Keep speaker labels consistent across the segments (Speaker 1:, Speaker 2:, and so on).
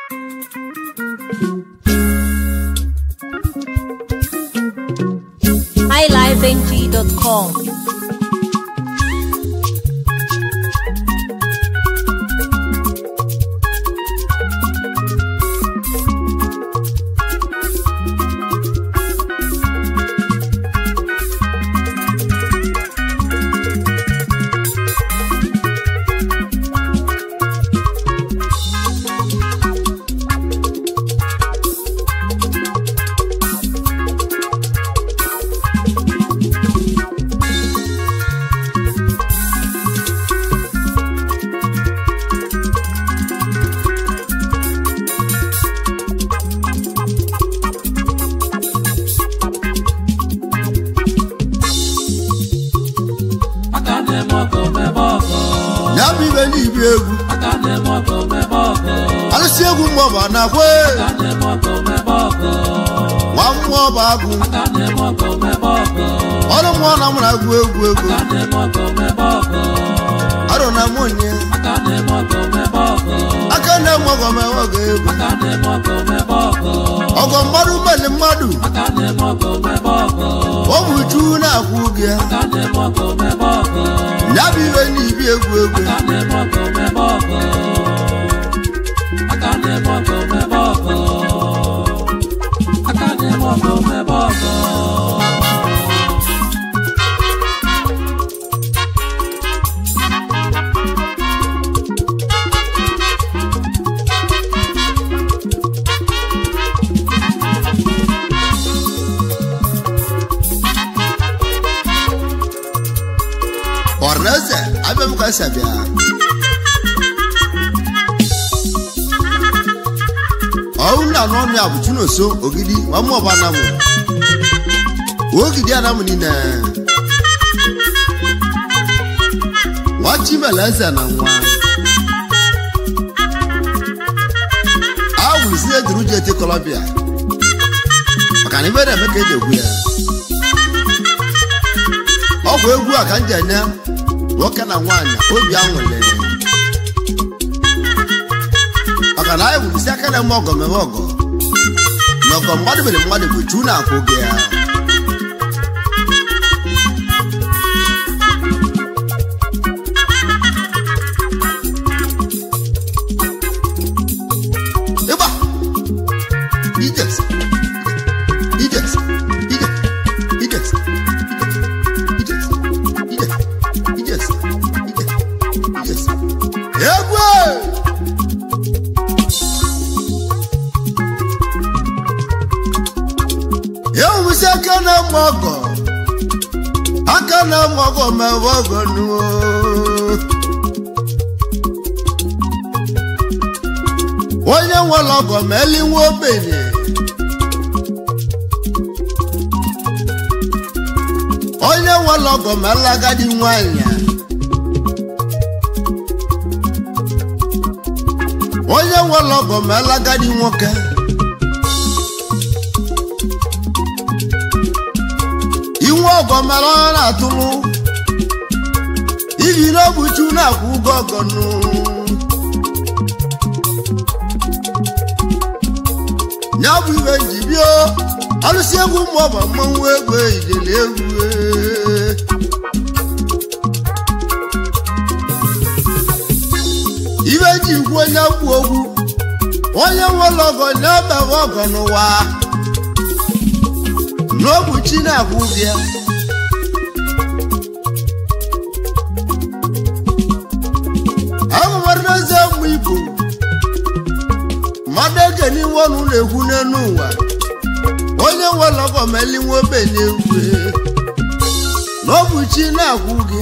Speaker 1: highlifeng.com.
Speaker 2: Na kwe wa mmụọ bụ agụ ọrụ mmụọ na mụ na-agụ egwu arụ na mụnye aka na-eme ọgọ mewe ọgọ egwu ọgọ mmadụ mmadụ mmadụ ọ bụ ju na-akwụ gị ya bụ iwe n'ibi egwu Orneze abe mukasa bia Auna no mi abutuno so ogidi wa mo ba na mo ogidi ana mo ni na wachi meleza na nwa awu si eduru je te Colombia makani bere me ke je gu ya ogwo egwu aka nje nya nwoke na nwanya obi anwele aka na ewu isi aka na mogo mewogo nogo mmadụ mere mmadụ bụ chu na akụ gị ya ịba ijes aka na mogo mewogo nu onye nwologo meli nwa obenye onye nwologo melagadi nwanya onye nwologo melagadi nwoke ọgọ mara na atụrụ ibi n'obuchu na-akwụ ụgwọ ọgọnụ ya bụ iwe njibio alụsị egwu mmụọba mmanwụ egwu ijele egwu iwe ji ikwu onye kwu ogwu onye nwere ọgọ na-ebewe ọgọ n'ụwa n'obuchi na-akwụ bịa ahụmarịnaze mgbe ibu mmadụ ege n'iwe ọnụ na-ekwu n'elu ụwa onye nwere ọgọ meli nwa obenye egwu n'obuchi na-akwụ gị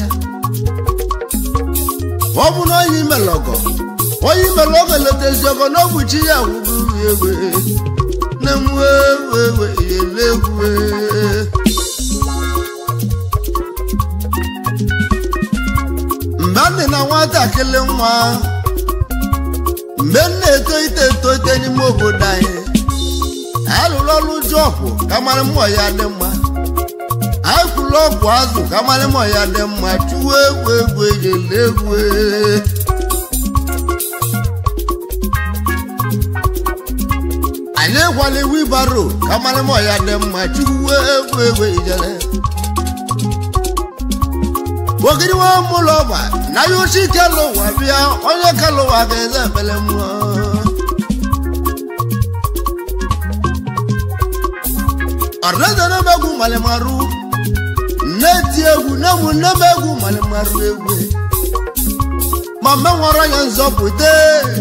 Speaker 2: ọ bụ na onye imere ọgọ letezi ọgọ n'obuchi ya akwụgo egwu na mwewewe elegwe mgbe na nwatakịrị nwa mgbe na-eto ite n'ime obodo anyị alụrụ ọrụ jọpụ ka mara mmụọ ya dị mma anyị kwụrụ ọgwụ azụ ka mara mmụọ ya dị mma chụwa egwu elegwe n'ịkwali wibaro ka mara ma ya dị mma chukwu egwu ijele ogiri nwa mụlọ ọgba na ya ochi kelụwa bịa onye kelụwa ga-eze ebele mmụọ ọrịneze n'ebegwu malimarụ nne-eti egwu na-egwu n'ebegwu malimarụ egwu ma menwere onye nzọpụta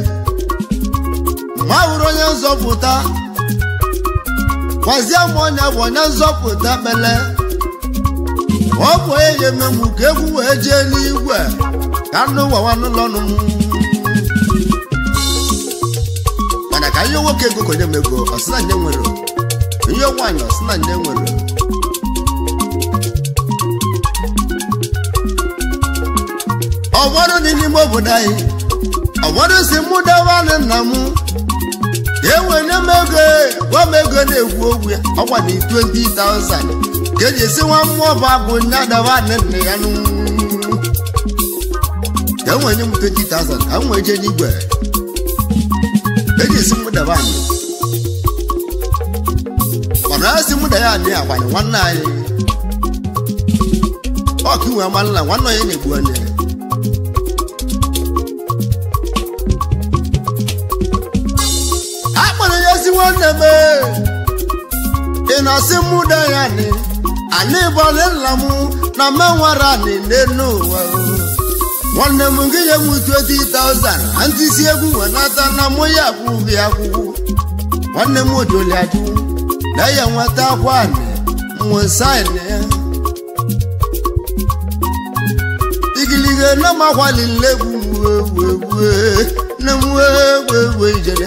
Speaker 2: ma hụrụ onye nzọpụta gwazie m onye bụ onye nzọpụta kpele ọ bụ onye ga-ememụ ka egwu wee jee n'igwe ka ndụ wawa n'ụlọ nụ mana ka ihe nwoke ego konye m ego ọsị na nne nwere ihe nwaanyị ọsị na nne nwere ọgbọdụ dị n'ime obodo anyị ọgbọdụ si mụ dawanị nna m enwere m ego gwa m ego na-ekwu okwu ya ọgwa na 20,000 ka eji esi nwa mmụọ bụ abụ nya dawanị nna ya ka enwenye m 20,000 ka m wee jee n'igwe eji esi m dawanị mana asị m da ya anyị agbanye nwanne anyị ọka inwe amalị na nwanne onye na-egbu anya akpọrọ ya si nwanne m ị na-asị mụ da ya anyị bọlị nna m na menwara anyị n'elu ụwa nwanne m gị nye m 20,000 ntịsi egwu wenata na mụ ya akwụghị akwụkwọ nwanne m ojoli ajụ na ya nweta akwa anyị mwesaịnị ya igilige na makwalile egwu na mwe ijere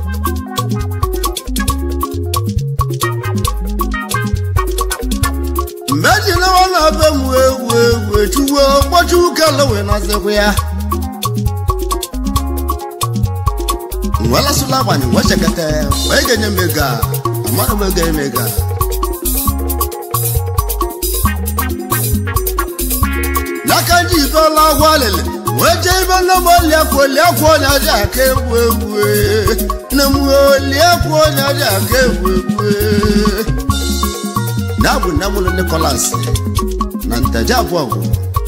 Speaker 2: mmeji na wana be mwe chuwo kpochu kelewe na zekwe ya nwela sula bani wechekete wege nye mega amara wege mega lakanji dola walele weje ibe na mo liakwo nya ja ke wewe na mo liakwo nya ja ke wewe nabu namulo Nicholas na ntaja bwago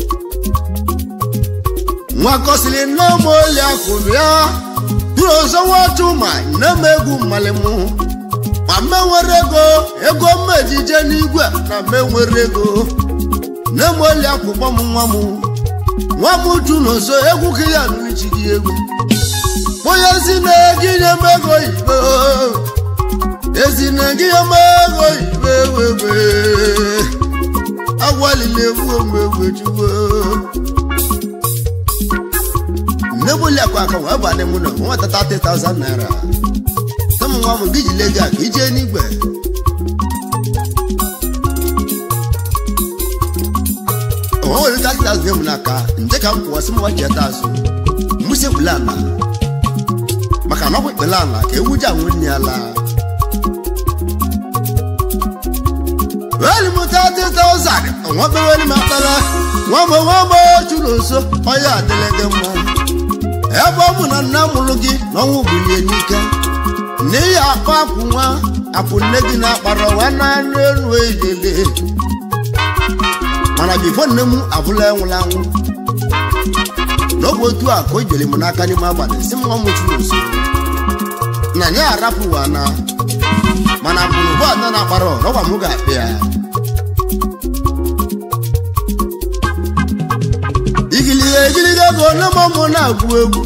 Speaker 2: nwa kosili na mo liakwo ya duro so watu ma na megu malemu ma nwere ego mmejije n'igwe na menwere ego na moli akwụkwọ m nwa m ju n'oso egwu ka ya n'uchi gị egwu onye si na-egi nye m ego ibe ezi na-egi nye m ego ibe agwalile egwu omegwe juwo nnebuli akwa aka wee banye mụ na nwata 30,000 naira sama nwa m gị jile gị aka ije n'igwe onwere 30,000 m n'aka nje ka m kwụwasị m wacheta azụ mụsi ekpele ala maka na ọkwa ekpele ala ka ewu ji anwụ nne ya laa weli m 30,000 nwa beweli m akpara nwa m chụrụ nso onye adịla gị mma ebe ọ bụ na nna mụrụ gị n'ọnwụ bulie n'ike n'ihi akpa akwụ nwa akwụ nne gị na-akpara nwa na anụ elu ejele mana bifo nne m abụla enwụla anwụ n'oge otu a ka o jere m n'aka n'ime abalị si m nwa m chụrụ nso na ya arapụwa na mana bụrụ bụ ada na-akpara ọrọgwa m ga-akpị ya igiliga ego nne m ọmụ na-agụ egwu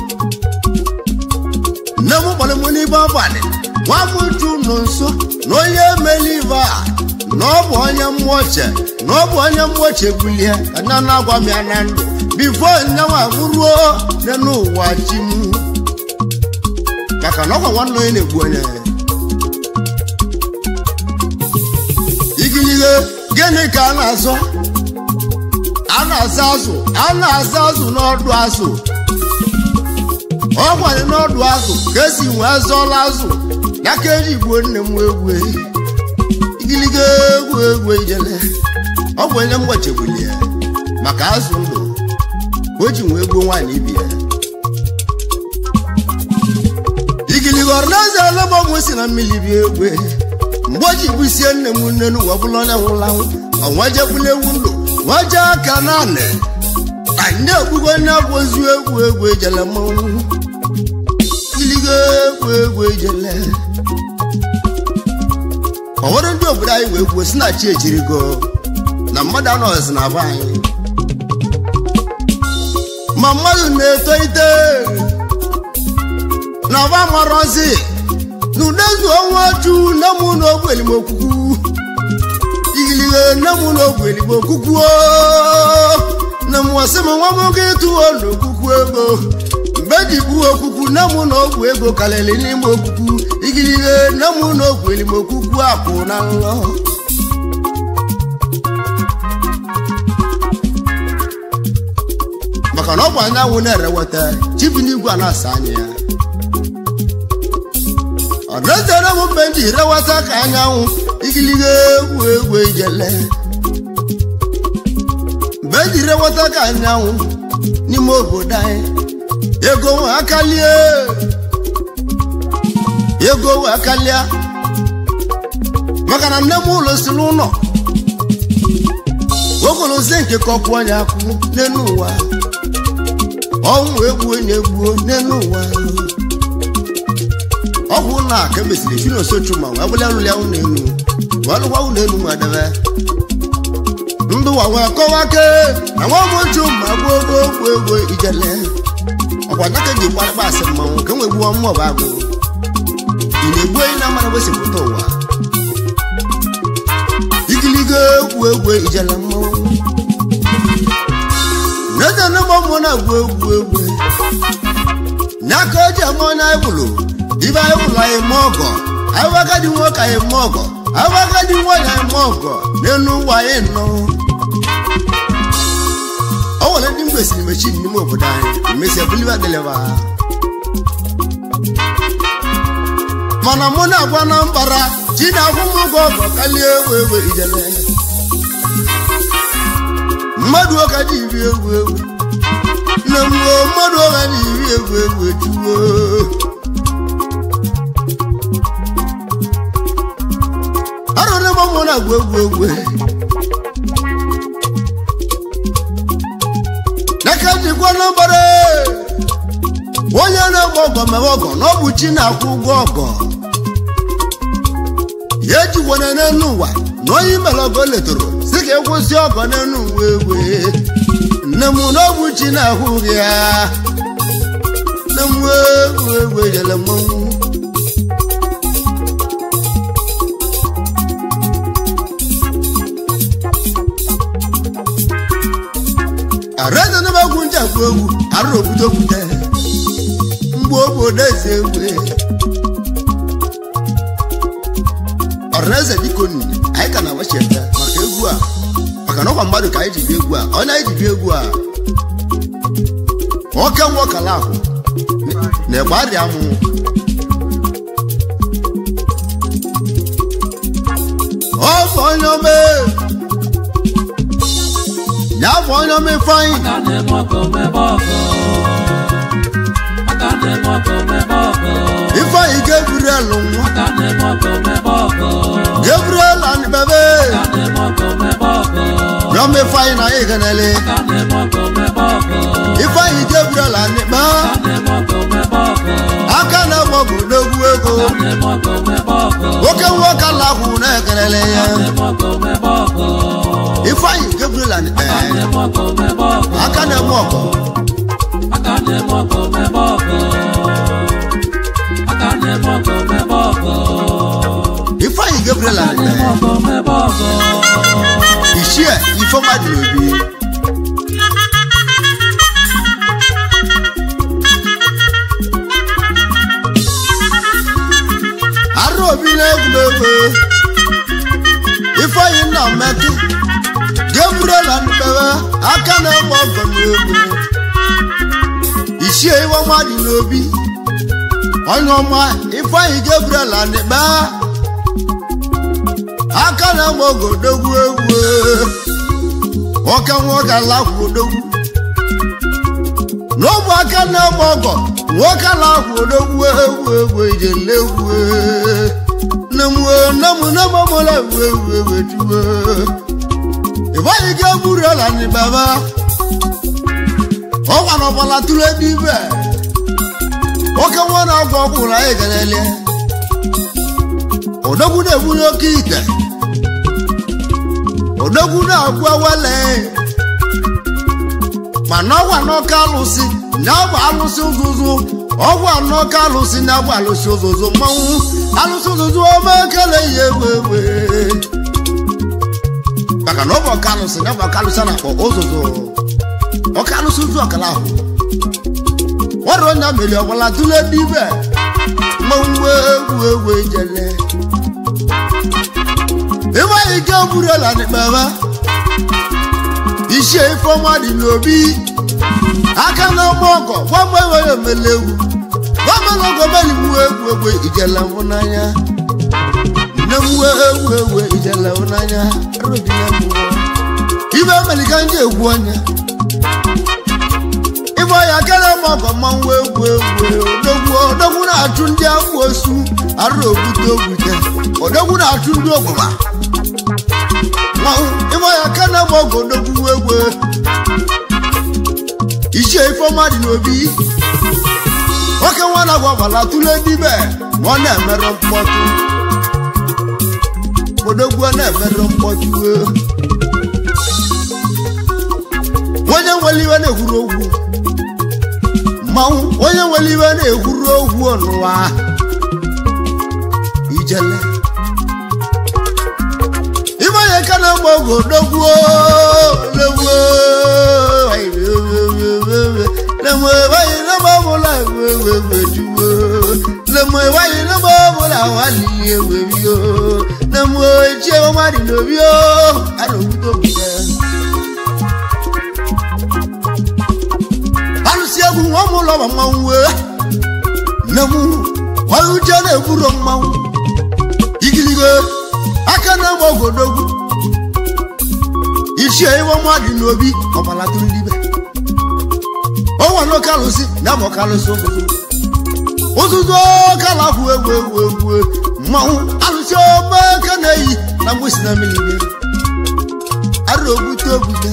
Speaker 2: nne m kpọrọ m n'ibe abalị nwa m ju nọ nso na onye emelive a na ọ bụ onye mmụọche na ọ bụ onye mmụọche bulie anya na-agwa m ya na ndụ bifo nyanwa ruo n'ụwa chi m maka na ọkwa nwanne onye na-egbu onye igiliga gịnị ka a na-azọ a na-azụ azụ n'ọdụ azụ ọ gwanye n'ọdụ azụ ka esi wee zọla azụ n'aka eji gbuo nne m egwu igiliga egwu ijele ọ bụ onye mgbachegbuli ya maka azụ ndụ o ji wee gbuo nwaanyị ibi ya igiliga Igornaze lebo musi na milibi egwe mgboji busie nne m nne nu wabụla onye nwụlanwụ ọnwaje bule wundo waje aka naanị anyị egbugo onye abụzi egwu ejele mmanwụ iligo egwu ejele ọwụrụ ndị obodo anyị wee kwuo si na chi ejirigo na mmadụ anọghịzi na be anyị ma mmadụ na-eto ite na ba marozi n'udezu onwe ju na mụ na ogwu elimokwukwu igilige na mụ na ogwu elimokwukwu na mụ asị m nwa m ga etuo n'okwukwu ego mgbe ji bụ okwukwu na mụ na ogwu ego kalịrị n'ime okwukwu igilige na mụ na ogwu elimokwukwu apụ na nlọ maka na ọ bụ anyanwụ na-ereweta chibi n'igwe a na-asa anya ya ọdụzere m mgbe ndị rewata ka anyanwụ igilige egwu ijele mgbe ndị rewata ka anyanwụ n'ime obodo anyị ego akalia maka na nne m ụlọ si n'ụlọ ogolozi nke kọpụ onye akwụ n'elu ụwa ọnwụ egwu onye egbuo n'elu ụwa ọgwụ na ka mesiri fino sochu ma wee bụla lụlịa ụlọ elu walụkwa ụlọ elu ma debe ndụ wa wee kọwa ke na nwa mochu ma gbuo egwu ijele ọkwa naka ji gbarịkpa asị mmanwụ ka nwegbu ọmụọ bụ agụ ị na-egbu onye na-amara wesịpụta ụwa igiligo egwu ijele mmanwụ neze na mmụọ na-agwụ egwu n'aka oji eme onye ebulu ibe anyị bụrụ anyị eme ọgọ agadi nwoke anyị eme ọgọ agadi nwanyị anyị eme ọgọ n'elu ụwa anyị nọ o nwere ndị mgbesiri mechi n'ime obodo anyị mesi ebuliba deleva mana mụ na-agwa na mbara chi na-akwụ m ụgwọ ọgọ kalie egwu ijele mmadụ ụka ji iri egwu na mgbe mmadụ ụka ji iri egwu ejuwo arụrụ m mụ na-agwa egwu n'aka jikwa na mbara onye na-egbe ọgọ mewe ọgọ na ọ bụ chi na-akwụ ụgwọ ọgọ ya ejikwana n'elu ụwa na onye imere ọgọ letoro si ka ekwụsị ọgọ n'elu uwe nne m na ọ bụ chi na-ahụ gị ya nne m egwu ejele mmanwụ areze na bagwu nje agwụ egwu arụrụ okwute mgbe obodo eze egwe ọrịneze dịka onini anyị ka na-agbacheta maka egwu a maka na ọkwa mmadụ ka anyị ji bi egwu a onye anyị ji bi egwu a oke nwa ọkala ahụ na-egbe arịa amụ ọ bụ onye ome ya bụ onye ome ifeanyị ifeanyị Gabriel nwa Gabriel and bebe yome ifeanyị na igenele ifeanyị Gabriel and ba aka na gbọgụ n'egwu ego oke nwoke alahụ na-ekelele ya ifeanyị Gabriel and aka na-eme ọgọ ifeanyị Gabriel and ichie ifeọma dị n'obi arụ obi na-egwuregwu ifeanyị nna mmekị Gabriel and aka na-egbe ọgọ n'egwu ichie ifeọma dị n'obi onye ọma ifeanyị Gabriel and aka na-egbe ọgọ dogwu egwu oke nwoke alakwu odogwu n'ọbụ aka na-egbe ọgọ Wakala odogwu egwu ijelewu namu mola wewe tuwe Ibayi ke burala ni baba O wa no bala tule dibe O ke wona ogokura egelele Odogwu na ewu okite Odogwu na agwa wale Mana wa no kalusi na ba alusi uzuzu Ogwa no kalusi na ba alusi uzuzu mawu alusi uzuzu o mekele yewewe Baka no ba kalusi na ba kalusi na ko uzuzu O kalusi uzuzu akala ho Woro nya meli obola tule dibe Mawu jele Ewa ike burela ni baba Ishe ifoma di lobi Aka na moko Wamwe melewu Wamalogo meli mwe ijela unanya Namwe ijela unanya Rodina mwe Ibe melikanje uwanya Ibo ya kele moko manwe Odogwu na atundi akwosu Arobuto bute Odogwu na atundi ogba Ibo ya kele moko odogwu Ishe ifoma di nobi Oke wana gwa bala tule dibe Mwana emero mpotu Odogwu na emero mpotu Wanya waliwe ne huru ogwu Onye waliwe na ehuru ogwu onwa Ijele Ibo ye kana mogo dogwu lewo Lemwe wayi na babola wewe juwo Lemwe wayi na babola wali wewe Lemwe che o mari lobio aro buto buta Alusiagu womo lo mawe Namu wayu jana buro mawu Igiligo akana mogo dogwu Ishe iwo mari lobi obala tundibe Owa no kalusi na mo kalusi ozuzo kala hu egwe mawu alusi o ma kanai na musina milibe arobuto buta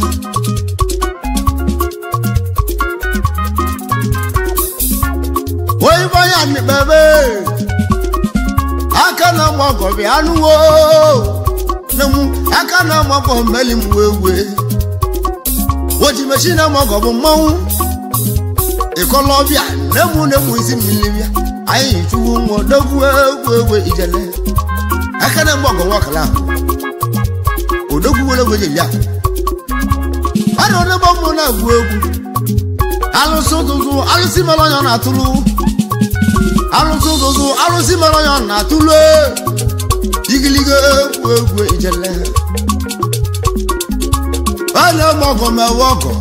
Speaker 2: Oyi baya ni bebe Akana mogo bi anuwo Namu akana mogo meli mwewe Woji machina mogo bu mawu Ekolobia nemu isi milibia Ayi chuwu modogwu ijele Akana mogo wakala Odogwu wole jelia Ano ne bomo na egwu Alusuzuzu alusi melonyo na tulu Alusuzuzu alusi melonyo na tulu Igilige egwu ijele Ana mogo mewoko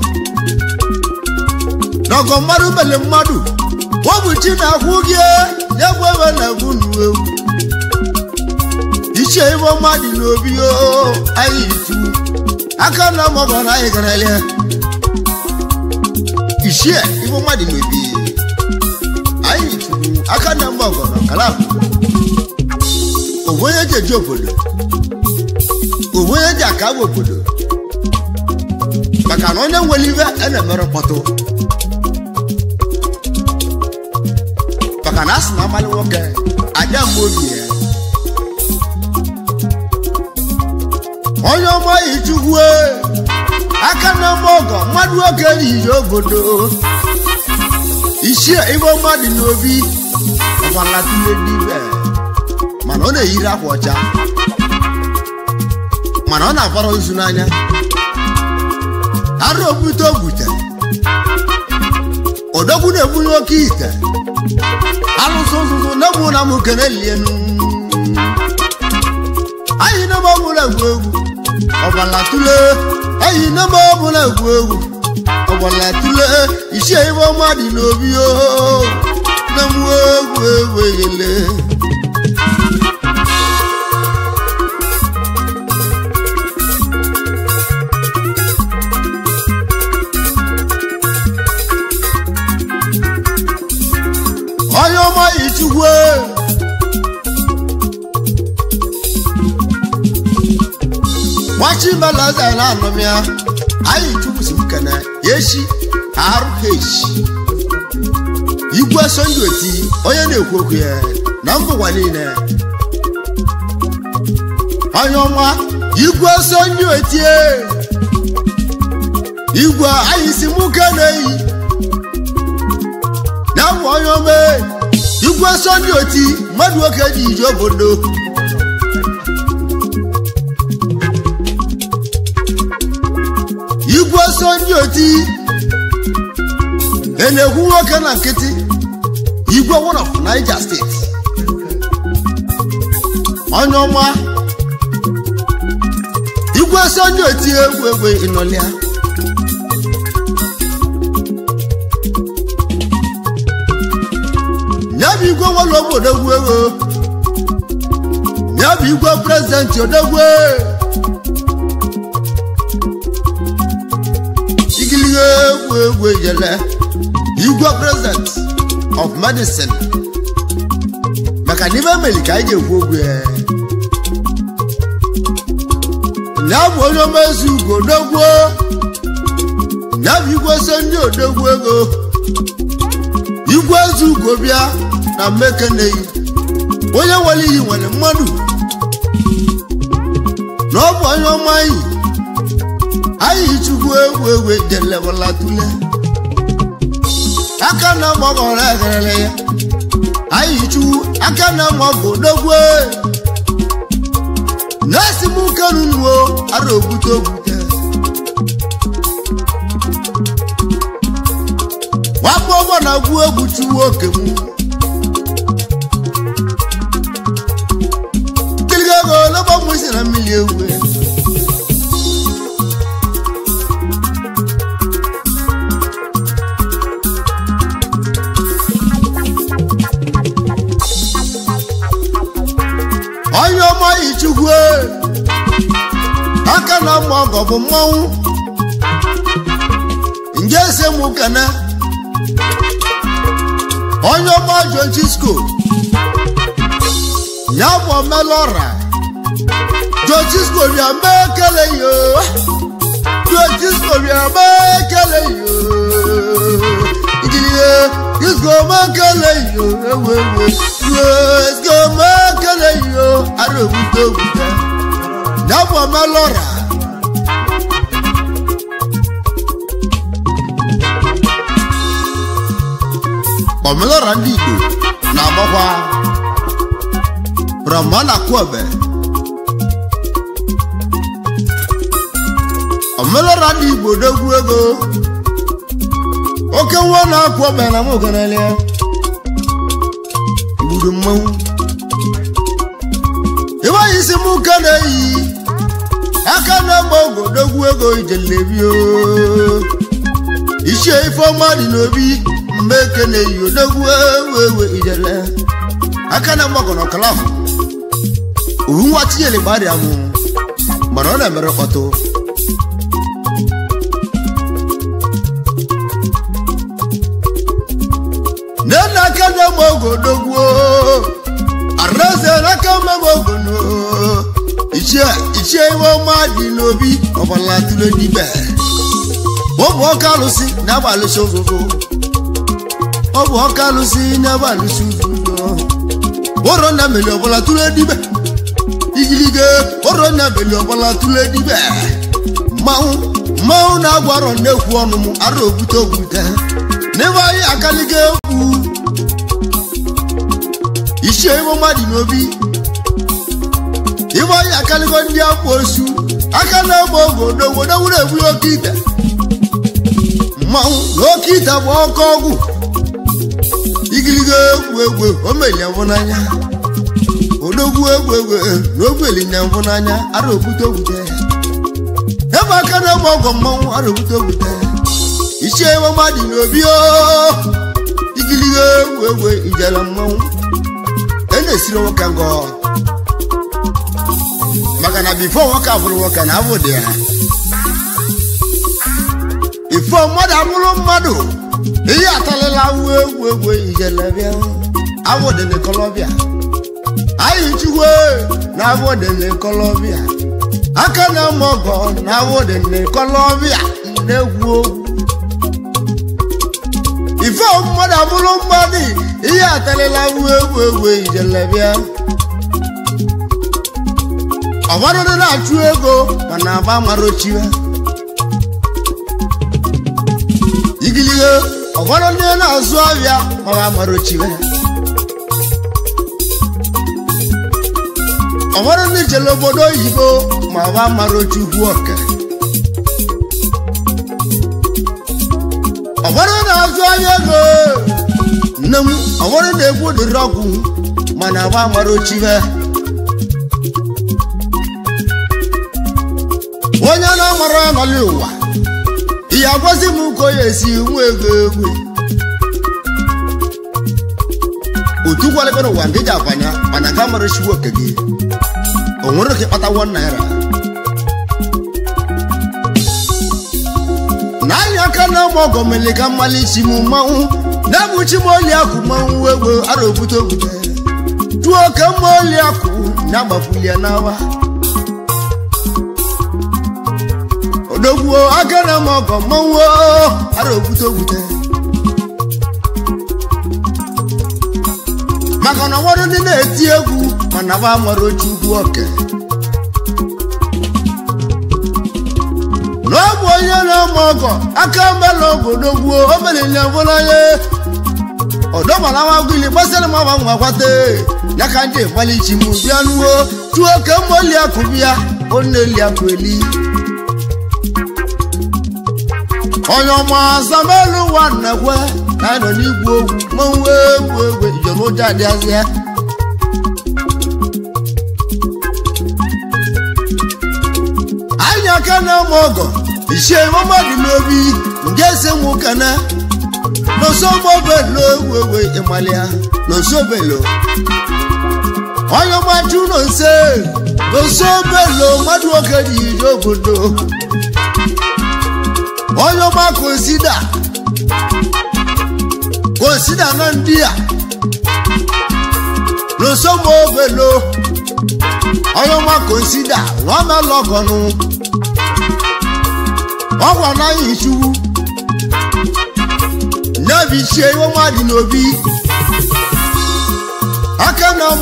Speaker 2: Nogo maru bele madu Wobu china kugie Yagwewe na gunu ewu Ishe ibo madi lobi yo Ayi itu Akana mogo na ikanele Ishe ibo madi lobi Ayi itu Akana mogo na kala Owoye je jobodo Owoye je akawo bodo Baka nonye welive ene mero poto Baka nasi na mali woke Aja mwobi ya Onyo mwa ichukwe Aka na mogo Mwadu woke li yogodo Ishe ibo mwadi nobi Wala tule dibe Manone hira kwacha Manone afaro isunanya Arobuto bute Odogwu na ebu okite Alusuzuzu namu na mukeneli enu Ayi na babula egwu Obala tule Ayi na babula egwu Obala tule Ishe ibo madi lobi yo Namu egwu yele odogwu wachi balaza na anomia ayi chukwusi mkana yeshi arheshi igwe sonji oti onye na-ekwu okwu ya na mbụkwa niile onye ọma igwe sonji oti igwe ayi si mukana yi na onye ọma igwe sonji oti mmadụ oke ji ije obodo igwe sonji oti enekwu nwoke na nkịtị igwe one of Niger State onye ọma igwe sonji oti egwu ịnọlịa nyabu igwe nwere obodo egwu ego nyabu igwe prezidenti odegwu egwu yele igwe president of medicine maka n'ime America anyị ga-ekwu ogwu ya bụ onye omezu ugo odogwu ya bụ igwe sonji odogwu ego igwe ezu ugo bịa na mmekeneyi onye nwere iyi nwere mmadụ na ọ bụ onye ọma iyi ayi chukwu egwu jelebala tule aka na mọgọrọ egerele ya ayi chukwu aka na mọgọ dogwe nasi mu kanuwo ara ogbute ogbute wapụ ọgbọ na gwu egwu chuwu oke mu tiligago lọgbọ mụ isi na mmiri egwu onye ọma ichukwu aka na mma ọgọ bụ mmanwụ nje ese mụ kana onye ọma Joncisco ya bụ omelọra Joncisco bịa mee kele yo Joncisco bịa mee kele yo ijiye Joncisco mee kele yo ewewe Joncisco mee kele yo ara ogbute ogbute ya bụ omelọra omelọra ndị Igbo na-agbakwa Brahmana Kwebe omelọra ndị Igbo dogwu ego oke nwa na-akwa ọbẹ na mụ ganalịa igbudu mmanwụ ịwaghị isi mụ ka na-eyi aka na-agba ogo dogwu ego ijelebio ichie ifeọma dị n'obi mgbe eke na-eyi odogwu ewe ijele aka na mgbagọ n'ọkala ahụ uwe nwa tinyere gbarịa mụ mana ọ na-emere ọtụ nene aka na-agba ogo dogwu areze n'aka mmegbe ogo no ichie iwe ọma dị n'obi ọbala tụrụ n'ibe ọ bụ ọka alụsị na-agba alụsị ụzụzụ ọ bụ ọka alụsị na-agba alụsị ụzụzụ oro na meli ọbala tụrụ edibe igilige oro na meli ọbala tụrụ edibe mmanwụ na-agwarọ na-ekwu ọnụ m ara ogbute ogbute n'ebe anyị akaliga ekwu ichie iwe mmadụ n'obi ibe anyị akaligo ndị akwa osu aka na-egbe ogo n'obodo egbu oke ite mmanwụ na oke ite bụ ọkụ ọgwụ igiligo egwu o melie mbụ n'anya odogwu egwu na ogbelinye mbụ n'anya ara ogbute ogbute ebe aka na-egbe ọgọ mmanwụ ara ogbute ogbute ichie iwe mmadụ n'obi igiligo egwu ijela mmanwụ na-esiri nwoke ngọ maka na bifo nwoke abụrụ nwoke na abụ dị ya ifo mmadụ abụrụ mmadụ ihe atalịla egwu ijele bịa awode ne Colombia ayi chiwe na awode ne Colombia aka na mogo na awode ne Colombia negwu ifo mmoda bulu mbadi iya telela wewe ijelebia awaro na atu ego mana ba marochiwe igilige awaro na azu avia ba marochiwe awaro ni jelobodo yibo ma ba marochukwu oke awaro na azu avia go nam awaro na egwu di rogu mana ba marochiwe wonya na mara na liwa iya gwazi mu ko yesi nwegwe otu kwale beno wande japanya mana kamara shiwo kege onwere ke pata 1 naira na ya kana mogo melika mali chimu mawu na bu chimoli akumawu wewe arobuto bute tuo kamoli aku na bafulia nawa odogwo agana mogo mawu arobuto bute makana woro ni na-eti egwu mana ba maro chukwu oke no bo onye na mogo aka mbalo odogwo o melele ngolaye odobala wa gwili gbasara ma ba nwa kwate yaka nje kwali chimu bianuwo tuo ke moli akubia oneli akweli onyo ma zamelu wanagwe na no ni gwo mo wewe ijoro jade azia anya kana mogo ise mamadi lobi ngese mu kana no so mo belo wewe emalia no so belo onyo ma ju no se no so belo madu okedi jogodo onyo ma consider na ndia no so mo belo onyo ma consider wa ma logonu ogwa na yichu na bi se wo ma di nobi aka na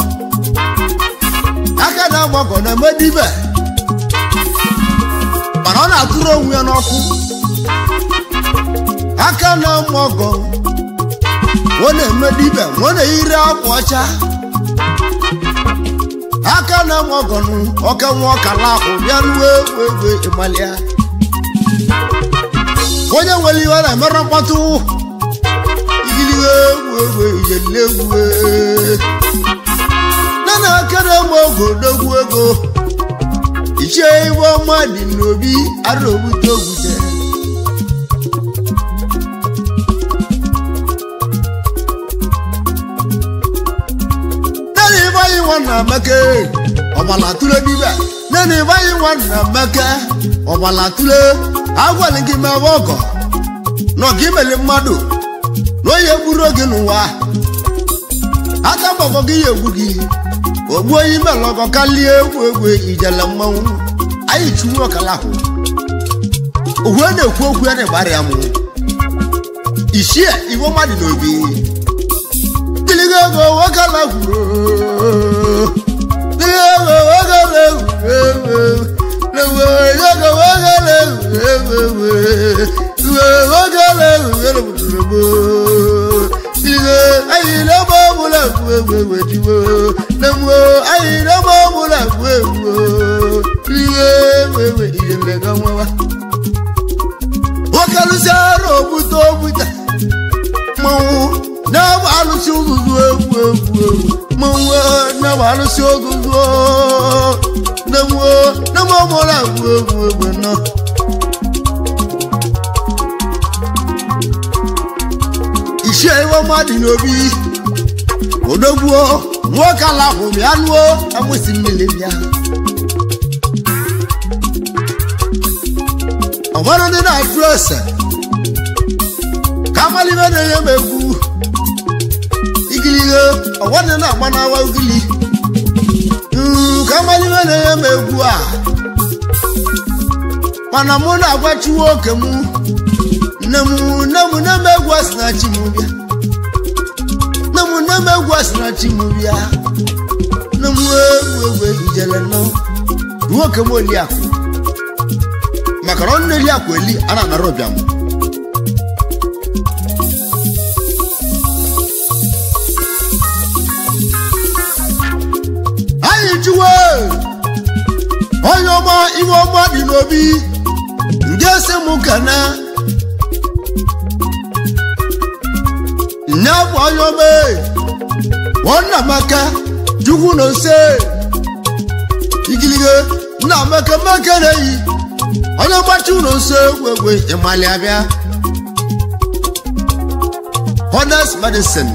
Speaker 2: mogo na medibe para na turo nwe na oku aka na mogo wona medibe wona ire akwocha aka na mogo nu oka nwo kala ko bia nuwe imalia wonya wali wala mero patu igiliwe wewe yelewe nana kere mogo dogu ego iche iwo madi nobi arobuto gute nani bayi wana make obala tule biba nani bayi wana make obala tule agwa ngi mawogo no gimele mmadu no yeburu oge nuwa aka mbabo gi yebugi ogbo yi melogo kalie egwu ijala mmanwu ayi chuwu okalahu owe na ekwu okwu na gbara ya mu ishie iwo madi n'obi diligo wakalahu Madinobi odogwo nwokala ho mi anuo amosi milebia awaro ni na address kamali bene yemegu igili igiligo ọgwanne na-agba n'awa ugili ka mmadụ na-enye m egwu a mana mụ na-agwachiwo oke m nne m na-eme egwu a sị na chi m bịa nne m na-eme egwu a sị na chi m bịa nne m egwu ijele nọ ruo oke m Oliakụ maka na ọnụ Oliakụ eli a na-anara ụbịam anyị chiwe onye ọma ihe ọma dị n'obi nke si m kana nya bụ onye ọma Nnamaka Chukwu na ose igilige Nnamaka makereyi onye gbachi ụlọ nsọ egwegwe ịmali abịa Honest Medicine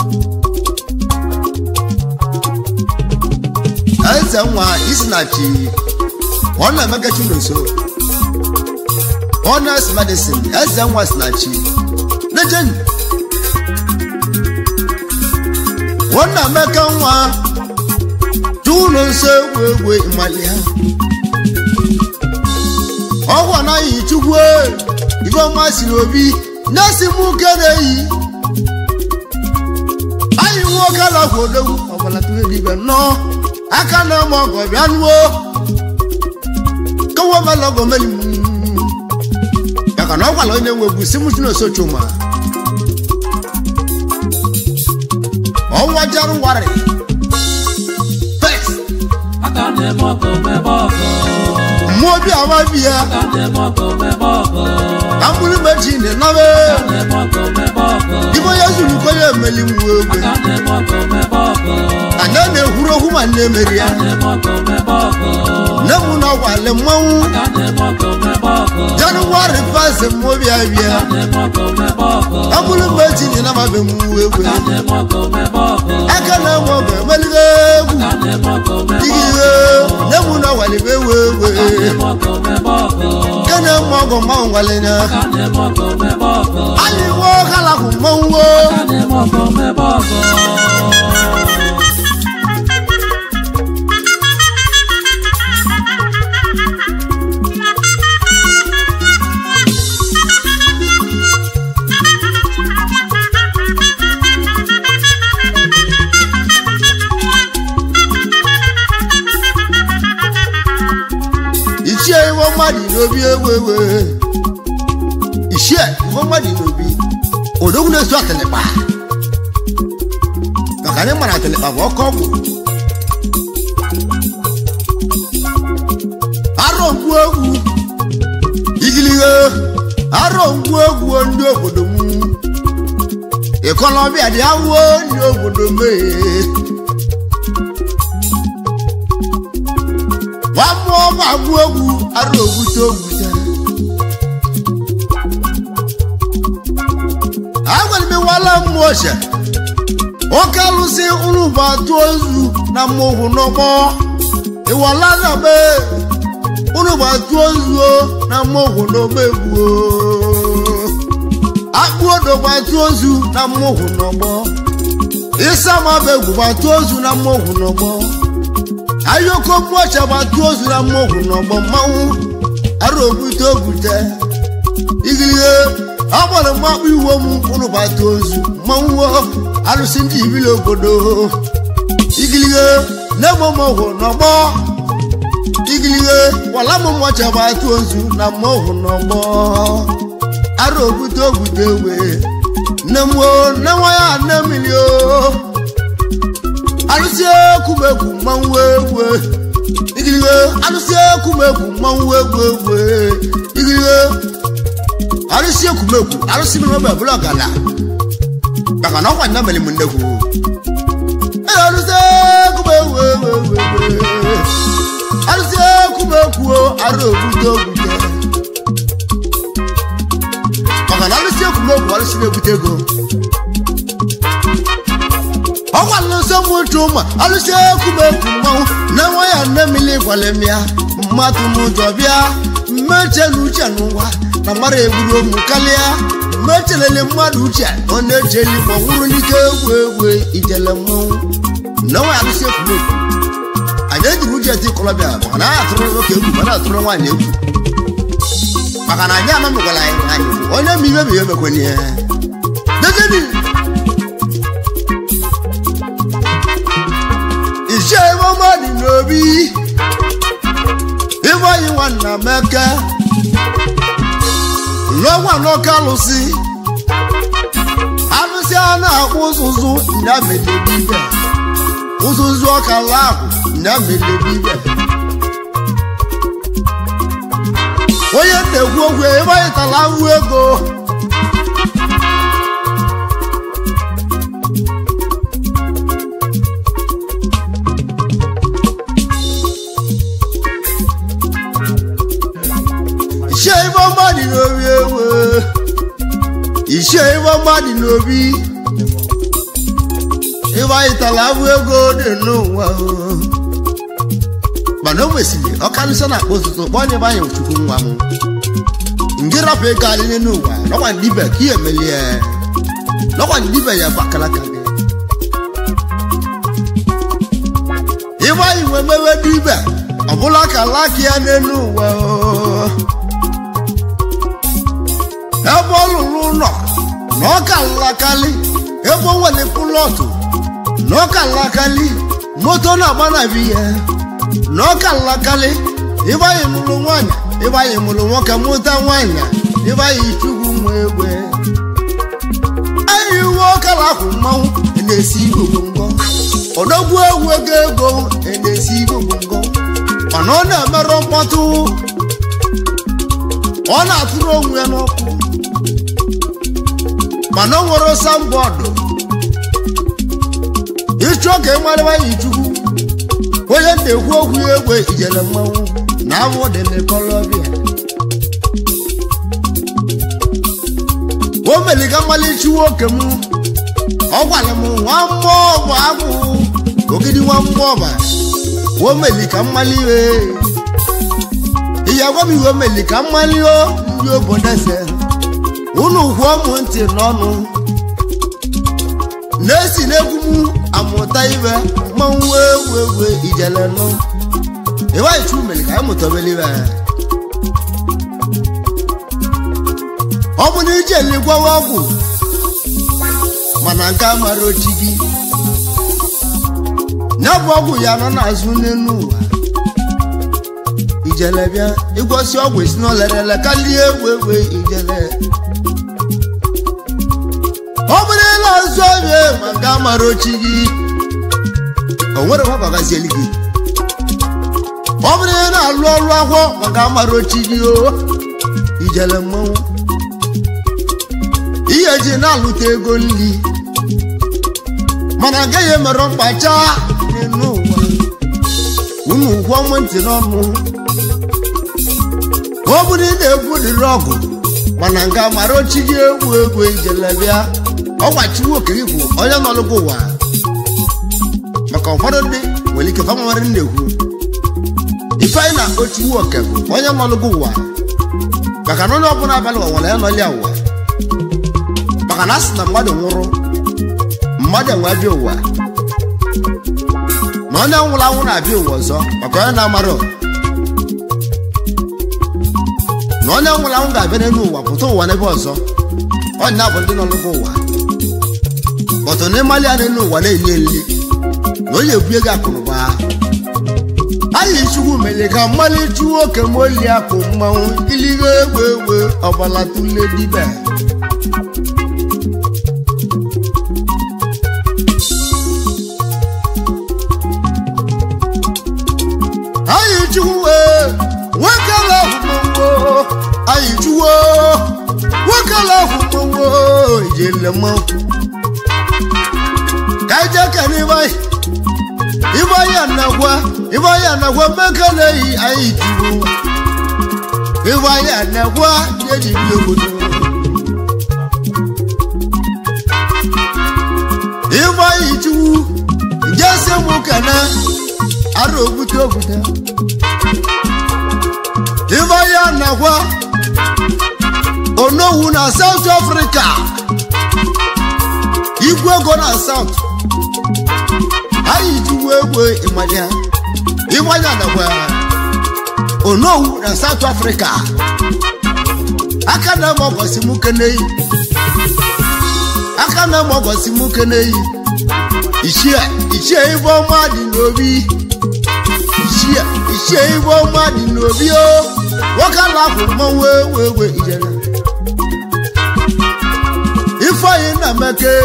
Speaker 2: eze nwa isi na chi Nnamaka Chukwu nso Honest Medicine eze nwa si na chi legend Nnamaka nwa Chukwu nso egwegwe ịmali ha ọgwụ anaghị Chukwu ife ọma si n'obi na-esi mụ kereyi anyị nwoke alakwa odogwu ọgbalatụedibe nnọọ aka na ọma ọgọ bịa nuo kọwamalaọgọ meli maka na ọgwala onye nwegwu si mụchi n'oso chuma ọnwa jarụ warị mmụọ bi awa bia amụrụ meji ne nawe ibo ya zuru ko ya emeli mwu egwe ana na-ehuru okwu ma na-emeri ya nemu na ọgwale mmanwụ January pass mmụọ bịa bịa amụrụ meji ne namabe mwu egwe aka na enwe ọgọ emeligo egwu ihe nemu na ọgwale ewe kene mogo mangwale na ali wo kala ku mongo madi n'obi ewewe iṣẹ́ ìwọ madi n'obi odogwu na-esu atịlịkpa maka anyị mara atịlịkpa bụ ọkọ ọgwụ arọ ngwu egwu igilighe arọ ngwu egwu ndị obodo m ịkọlọbịa dị awụọ ndị obodo mee wamụọ ma agwụ egwu arọ ogwute ogwute agwara m iwala mmụọ ọcha oke alụsị ụlụba atụ ozu na mmụọgwụ n'ọgbọ iwala na be ụlụba atụ ozu na mmụọgwụ n'ọgbọ egwu akpụ odogba atụ ozu na mmụọgwụ n'ọgbọ ịsa ma bụ egwu atụ ozu na mmụọgwụ n'ọgbọ ayoko mwacha batu ozu na mogu n'ọgbọ mmanwụ ara ogwute ogwute igilie agbara mmakpụ iwo m ụnụ batu ozu mmanwụ arụsị ndị ibili obodo igilie na-egbo mogu n'ọgbọ igilie wala m mwacha batu ozu na mogu n'ọgbọ ara ogwute ogwute we nne m nne nwa ya nne milio alụsị ekumekwu mmanwụ egwe igilige alụsị ekumekwu mmanwụ egwe igilige alụsị ekumekwu alụsị mmemme ebe bụla gala maka na ọkwa nna mere m nnekwu alụsị ekumekwu alụsị ekumekwu arụ ogbute ogwute maka na alụsị ekumekwu alụsị na-ebute ego ọkwa nsọ mụtụ ma alụsị ekumekwu mmanwụ na nwa ya nne mmiri gwalemia mmadụ n'ụjọ bịa mmeche n'uche n'ụwa na mara egburu ụmụ karịa mechelele mmadụ uche ọ na-echeli ma nwụrụ n'ike egwu ijele mmọnwụ na nwa alụsị ekwuru anyị ejiri uche eti kọlọbịa maka na atụrụ nwoke egwu mana atụrụ nwaanyị egwu maka na anyị amamịkwala anyị onye ma ibe bụ ihe mekwenye ya dezeni iche ebe ọma dị n'obi ibe anyị nwanna meke n'ọnwa n'ọka alụsị a na-akpụ ụzụzụ na mededibe ụzụzụ ọka laakụ na mededibe onye na-ekwu okwu ebe anyị tara ahụ ego ishe ibe ọma dị n'obi ewe ishe ibe ọma dị n'obi ibe anyị tara ahụ ego dị n'ụwa mana o nwesịrị ọkarịsị na akpọ ụtụtụ kpọọ nye ebe anyị chukwu nwa m ndị rapụ ego adịghị n'ụwa nọkwa ndibe ka ihe emelie nọkwa ndibe ya bụ akalaka gị ibe anyị nwee mewe dibe ọbụla ka laka ya n'elu ụwa ebe ọ lụrụ ụlọ na ọka nlakali ebe o nwere pụlọtụ na ọka nlakali moto na-agba na biya na ọka nlakali ibe anyị mụrụ nwaanyị ibe anyị mụrụ nwoke mụta nwaanyị ibe anyị chukwu nwa egwe anyị uwe ọkala akwụ mmanwụ na-esi igbo ngọ ọdọgwu ewu ego na-esi igbo ngọ mana ọ na-emerụ mkpọtụ ọ na-atụrụ onwe ya n'ọkụ mana ọ nwere sambọọdụ ịchọ ka ị mara anyị chukwu onye na-ekwu okwu egwe ijele mmanwụ na amụ dị n'ekolobịa o meli ka mmalite nwoke m ọ gwara m nwa mmụọ agwụ ogidi nwa mmụọ o meli ka mmali ihe agwa m iwe meli ka mmali ndị obodo ese unu kwuo m ntị n'ọnụ na-esi n'egwu m amụta ibe mmanwụ egwu ijele nụ ịwaghị chu meli ka anyị mụtabele ibe ọ bụ na ije eligwawa ọgwụ mana nke mara ochi gị ya bụ ọgwụ ya nọ n'azụ n'elu ụwa ijele bịa ịgwọsi ọgwụ esi n'olerele kalie egwu ijele ọ bụrụ ịla azụ ọbịa ma nke mara ochi gị o nwere gbabagazieli gị ọ bụrụ ihe na-alụ ọrụ akwọ ma nke mara ochi gị ijele mmanwụ ihe ji na-alụta ego nri mana agaghị emerụ mkpacha n'ụwa unu kwuo m ntị n'ọnụ ọ bụrụ ị na-egwu dịrị ọgụ mana nke mara ochi gị egwu ijele bịa ọgwachiwo oke gị bụ onye nọlụgụ ụwa maka ụfọdụ ndị nwere ike fanwere na-ekwu ife anyị na ochiwo oke bụ onye nọlụgụ ụwa maka na onye ọbụla abalị ụwa nwere ya nọlịa ụwa maka na asị na mmadụ nwụrụ mmadụ enwe abịa ụwa na onye nwụrụ anwụ na-abịa ụwa ọzọ maka onye na-amara na onye nwụrụ anwụ ga-abịa n'elu ụwa pụta ụwa n'ebe ọzọ onye na-abụ ndị nọlụgụ ụwa ọtụ na ịmalị ya n'elu ụwa na-enye nri na onye ebunye gị akụnụba anyị chukwu mere ka mmalị chuo oke ma oli akụ mmanwụ iligo egbe ọbala tule dibe anyị chukwu nwoke ala ahụ anyị chuo nwoke ala ahụ mmanwụ ijele mmanwụ ka ije kene ibe anyị anagwa mmeke na-eyi anyị juru ibe anyị anagwa eji bi obodo ibe anyị juru njesi nwoke na ara ogbute ibe anyị anagwa ono Onowu na South Africa. Igwe go na South. Ayi juwe imanya. Imanya na kwa. Onowu na South Africa. Akana mogo simukene. Akana mogo simukene. Ishia ibo madi nobi. Ishia ibo madi nobi o. Wakala kumo we ijela. Ifaye na meke.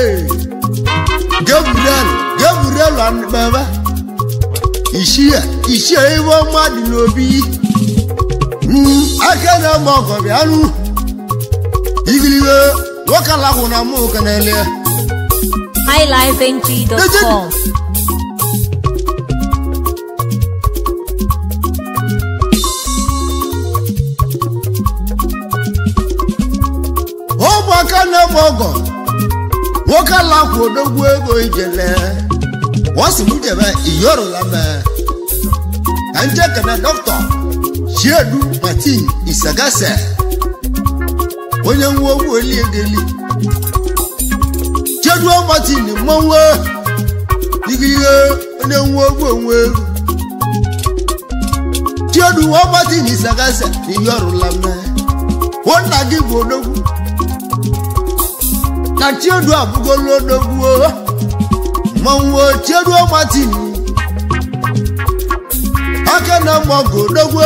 Speaker 2: Gabriel and baba. Ishia ibo madi nobi. Akana mogo bianu. Igiliwe wakala kuna mo kanele.
Speaker 1: highlifeng.com.
Speaker 2: Wakana mogo wakala kodogwu ego ijele wasi mujebe iyoro lama anje kana doctor Chiedu Martin Isagase onye nwo ogwu oli egeli Chiedu Martin monwe digiye onye nwo ogwu onwe Chiedu Martin Isagase iyoro lama wona gi bodogwu na Chiedu abugolo dogwo monwo Chiedu Martin akana mogo dogwo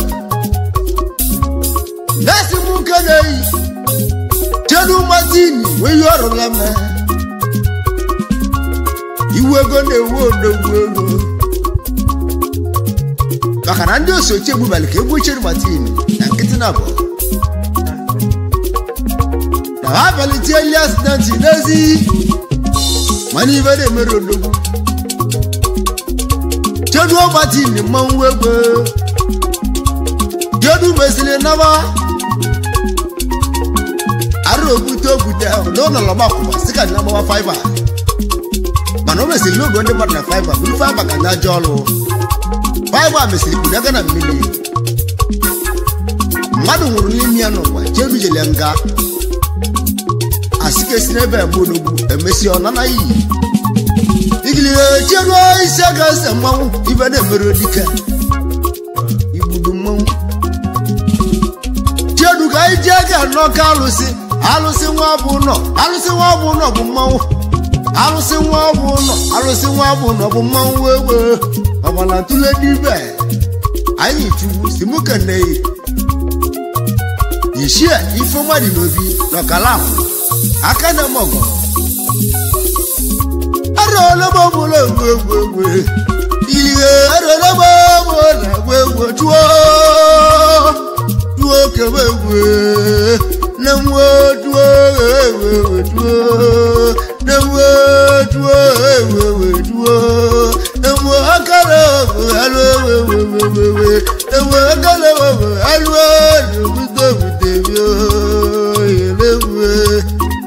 Speaker 2: nasi mukene Chiedu Martin we yoro lama iwe go na ewo dogwo bakana ndi osoche bubalike egwu Chiedu Martin na nkiti na bo Ability Elias Nancy Nezi Mani vede merodogu Chiedu Martin manwegwe Chiedu mesile naba Aro bute Dona loma kuma Sika naba wa fiber Mano mesile no gonde partner fiber Bulu fiber kanda jolo Fiber mesile kudaga na mili Madu nguruli miano kwa Chiedu jelenga Asike sinebe bonogu emesi onana yi Igili Chiedu Isagase mawu ibede merodika Ibudu mawu Chiedu ka ijega no ka alusi nwa bu no bu mawu alusi nwa bu no bu mawu wewe abana tule dibe ayi tubu simukane Ishia ifoma di nobi no kala akana mogo arolo bobulo gwe ile arolo bobulo gwe tuo kebegwe namwo tuo namwo akara alo butebio yelewe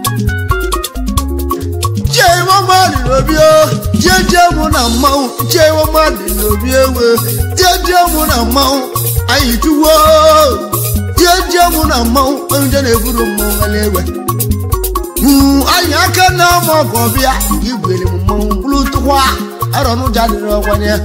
Speaker 2: Jeje mu na mau jewo madi no biewe jeje mu na mau ayituwo jeje mu na mau onje na evuru mu alewe anya kana mo go bia igwele mu mau blutukwa aronu jadi ro kwanye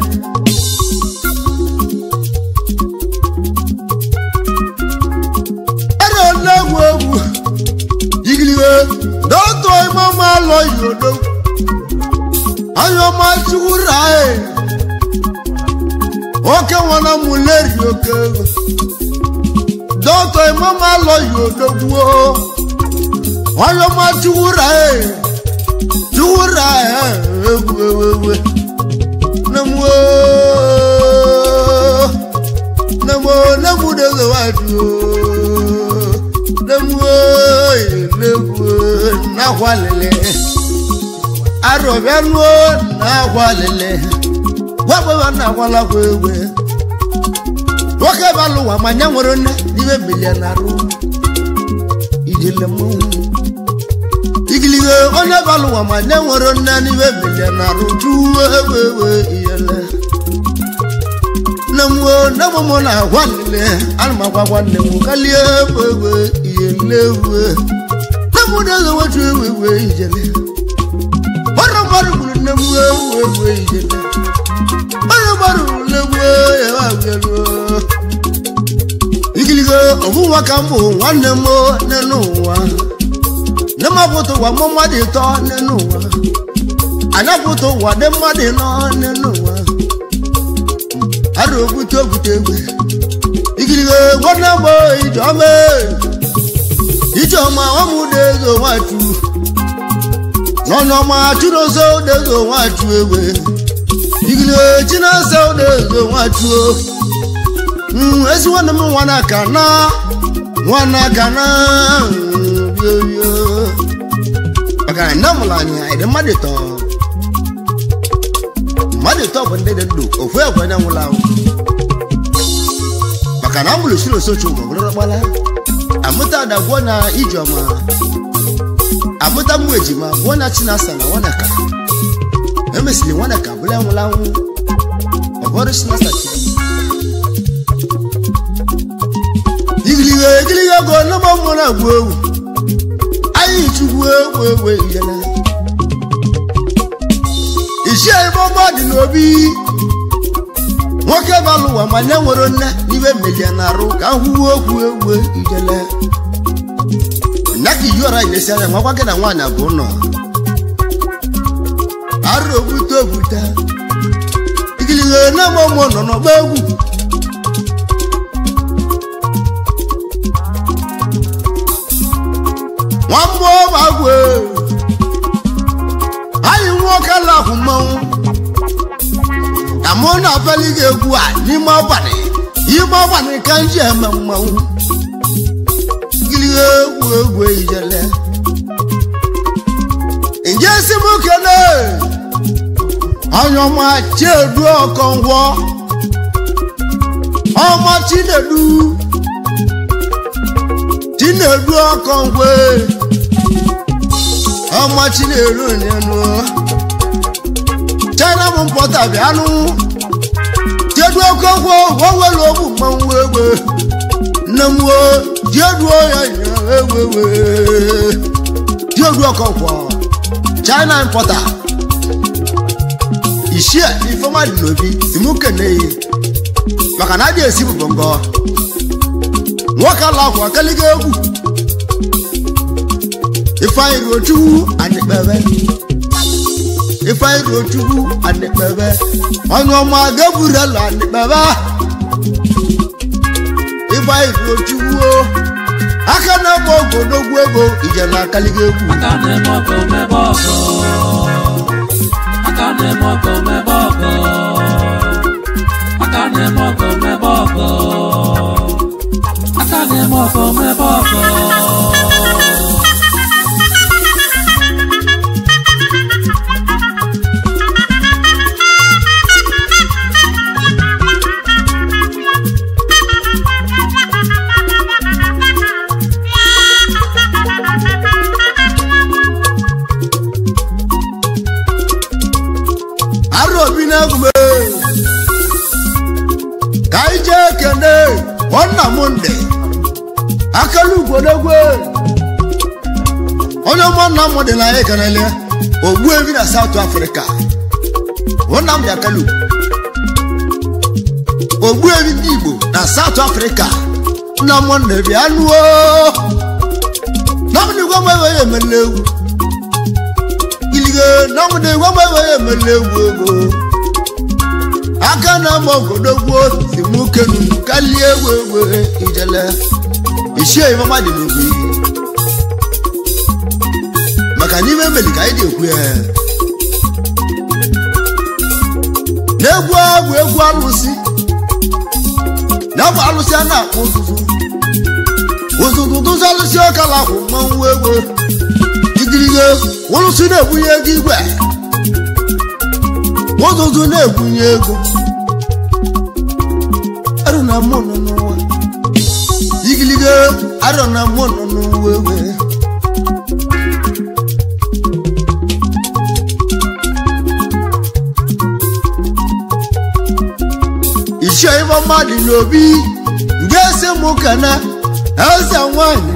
Speaker 2: aronu gwo igiliwe doto mama lo yodo ayo ma chura oke wana muleri oke doto mama lo yodogwo ayo ma chura wewe namo de wadu namo na walele Arobelo na walele wabo na wala kwewe woke balu wa manya nworo na dibe milionaru ijele mu igiliwe ona balu wa manya nworo na dibe milionaru tuwe wewe iyele namo namo na wanle alma wanle mukalie wewe yelewe namo na watu wewe ijele baru namo wewe ijele baru lewe wagelo igiligo obu wakambo wanemo nenuwa namapoto wa mama de to nenuwa anapoto wa de made no nenuwa arobu to gutegwe igiligo wanamo ijoma wamude zo watu nono ma chuno so de zo watu ewe igiligo china so de zo watu esi wanamo wanakana yo baka namulanya ide madito bende de do ofu e kwanya mulawo baka namulu silo so chugo bolo bala amuta da gona ijoma amuta muejima gona chinasa na wanaka emesili wanaka bula mulawo oboro chinasa igiliga go no mo na gwo ayi chugwo wewe ijana ise ibo body no bi woke balu wa mane nworo nna nibe melia ru ka hu okwu ewe ijele naki yora ile sare ngwa ke na nwanya go no aro buta igiliga na mo no bagwu wambo bagwe ayi nwoke la humo amona falige egwu a ni mo bani kanje mamma giliwe egwu ijele nje simu kene anyo ma chedu okonwo omo chinedu okonwe ọmọ chineru nenu china mo mpota bi anu jedu okonwo wowe lo bu manwewe namwo jedu oya wewe jedu okonwo china mpota ise ifoma dinobi simukene maka na di esi bongo wakala kwa kalige egwu ifai roju anipebe onyo ma gabura la anipebe ifai roju akana bogo dogwego ijela kalige egwu
Speaker 1: akane moko mebogo akane moko mebogo
Speaker 2: arobinagwe kaije kene onna monde akalu godogwe ono monna monde na ekanele ogbu ebi na South Africa onna mbi akalu ogbu ebi Igbo na South Africa na monde bi anuo namni gwa mwe melewu ilige namni gwa mwe melewu akana mogodogwo simukenu kalie wewe ijele ise mama de lobi maka ni memeli ka ide ku e negwu alusi na ba alusi ana ozuzu to alusi okala ku mo wewe igirige wonu si na bunye gigwe ozuzu na ebunye ego aruna mono no igiliga aruna mono no wewe ishe ibo mmadụ n'obi ga-esi mụ kana eze nwanyị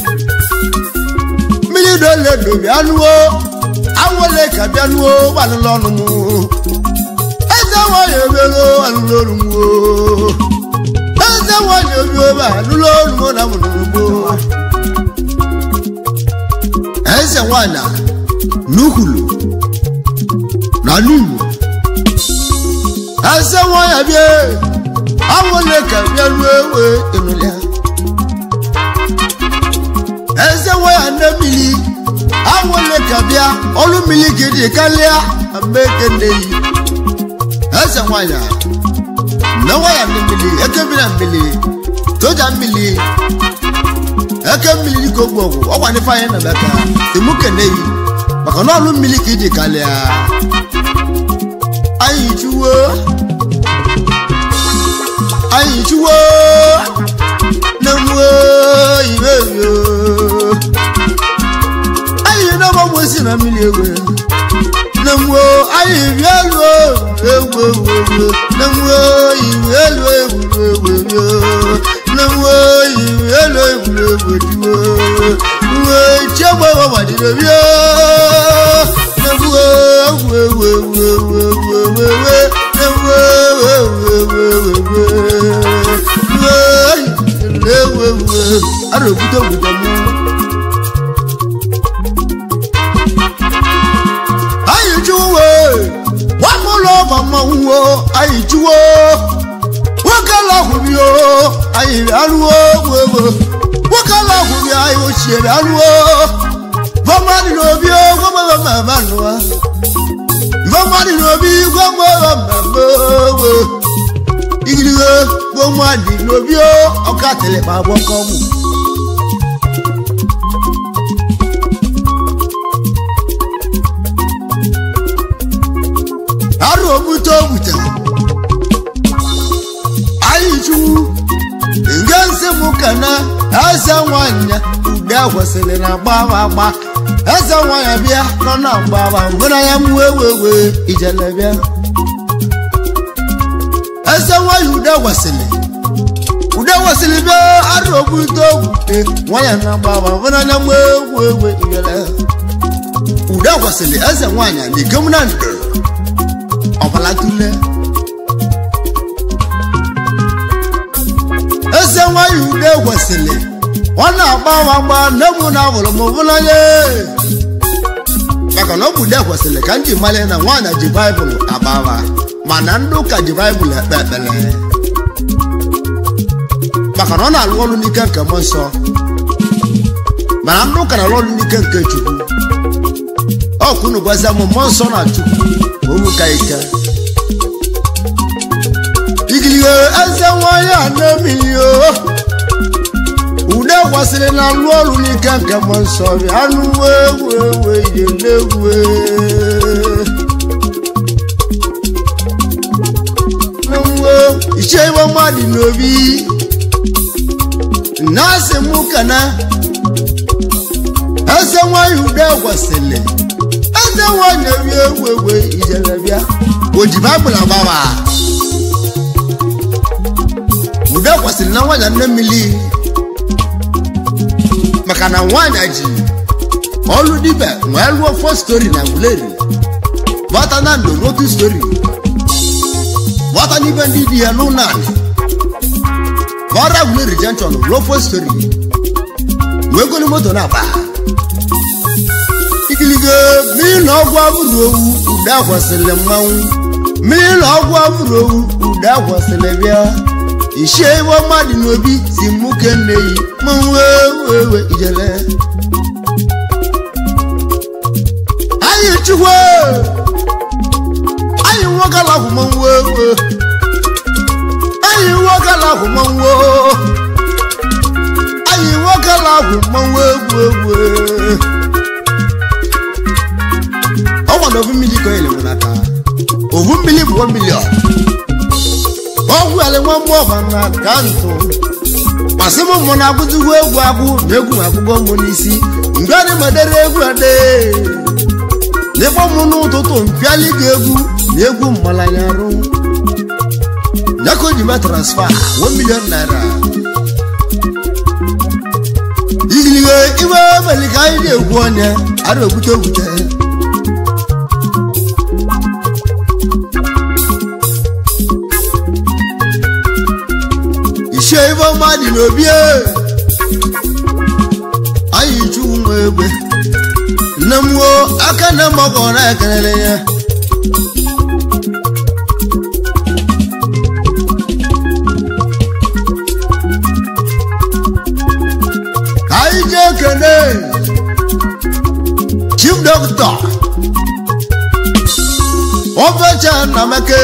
Speaker 2: mmiri dole dobi anụwo anwụle ka bịanụwo gbalụlụ ọnụ m eze nwanyị obere alụlụ ọrụ m eze nwanyị obi obe alụlụ ọrụ m na mụrụ ugbo eze nwanyị n'ukwulu na n'ugbo eze nwanyị bịa anwụle ka bịanụwo ewe ịnụlịa eze nwanyị nne mmiri anwụle ka bịa ọlụ mmiri gidi karịa mmeke nneyi eze nwanyị na nwanyị mmiri ekebira mmiri toja mmiri eke mmiri ka ogbogbo ọgwa ndị fanyị na beka emuke nneyi maka na ọlụ mmiri ka iji karịa anyị chuwo na mwe ibe anyị na gbagbo si na mmiri ewe na mwe anyị ri elu ewu na mwe iwe elu ewu na mwe iwe elu ewu mwe chegbe wadire bịa na mwe ewu na mwe arụbuto obodo m anyị juwe nwamụlọ ọmụmụ anyị juwo nwoke lahụbio anyị arụwo wewe nwoke lahụbi anyị ochie arụwo vọmadị n'obi gwamamamanụwa vọmadị n'obi gwamamamanụwa igiriwe gbọmọdì n'obi ọkà tẹlẹ máa bọ kọmù. arụ ogbute ogbute anyị chukwu nga nsị mụ kana eze nwanyị ude kwesịrị na agba eze nwanyị bịa nọ na mgbaba ngwere ya m wewewe ijele bịa eze nwanyị ude wasịrị bịa arụ ogbute ogbute nwanyị na mgbaba ngwere ya m wewewe ijele ude wasịrị eze nwanyị na ikem na ndụ ọbala tule eze nwanyị ude wasịrị ọ na-agba nne na abụrụ m ọbụlanye maka na ọ bụ ude kwesịrị ka ndị mmadụ na nwaanyị ji baịbụl agbawa mana ndị ụka ji baịbụl ekpe ekpere maka na ọ na-alụ ọrụ n'ike nke mmụọ nsọ mana ndị ụka na-alụ ọrụ n'ike nke chukwu ọkụ unu gwazie m mmụọ nsọ na chukwu omu ka ike igiligo eze nwanyị a na-emili ude kwasịrị na alụ ọrụ n'ike nke mmụọ nsọ anụ ewu ihe na-egwu iche iwe mmadụ n'obi na-asị m kana eze nwanyị ude kwasịrị eze nwanyị ewu ijere bịa oji baịbụl agbawa ude kwasịrị na nwanyị nne mmiri maka na nwanyị ji ọlụ dibe wee lụọ 4 story na Guleri gbata na ndụ n'otu story gbata n'ibe ndị di ya n'ụlọ anyị gbara Guleri junction lụọ 4 story wee golu moto na-aba ikiligo mmiri na ọgwụ abụrụ owu ude akwasịrị mmanwụ mmiri na ọgwụ abụrụ owu ude akwasịrị bịa ishe iwe mmadụ n'obi si mmuke nneyi mwewe ijele anyị chukwu anyị nwoke lahụ mwewe anyị nwoke lahụ mwewe anyị nwoke lahụ mwewe ọgwa na ovu mmiri ka ele n'aka ovu mmiri bụ 1 million ọgwụ ala nwa mmụọ ọba na ka ntụ masị m mmụ na-agụzigwo egwu agwụ na egwu agụgọ mmụ n'isi mgbe anyị madere egwu ade n'ịkpọ mmụ n'ụtụtụ mpịali gị egwu na egwu mmalanya arụ nyaka ego ji me transfer 1 million naira igilige iwe melika anyị egwu onye ara ogbute ishe iwe mmadụ n'obi anyị chukwu nwe egbe nne m wo aka na mgbakọ na-ekelele ya anyị ji ekele chief doctor obecha na meke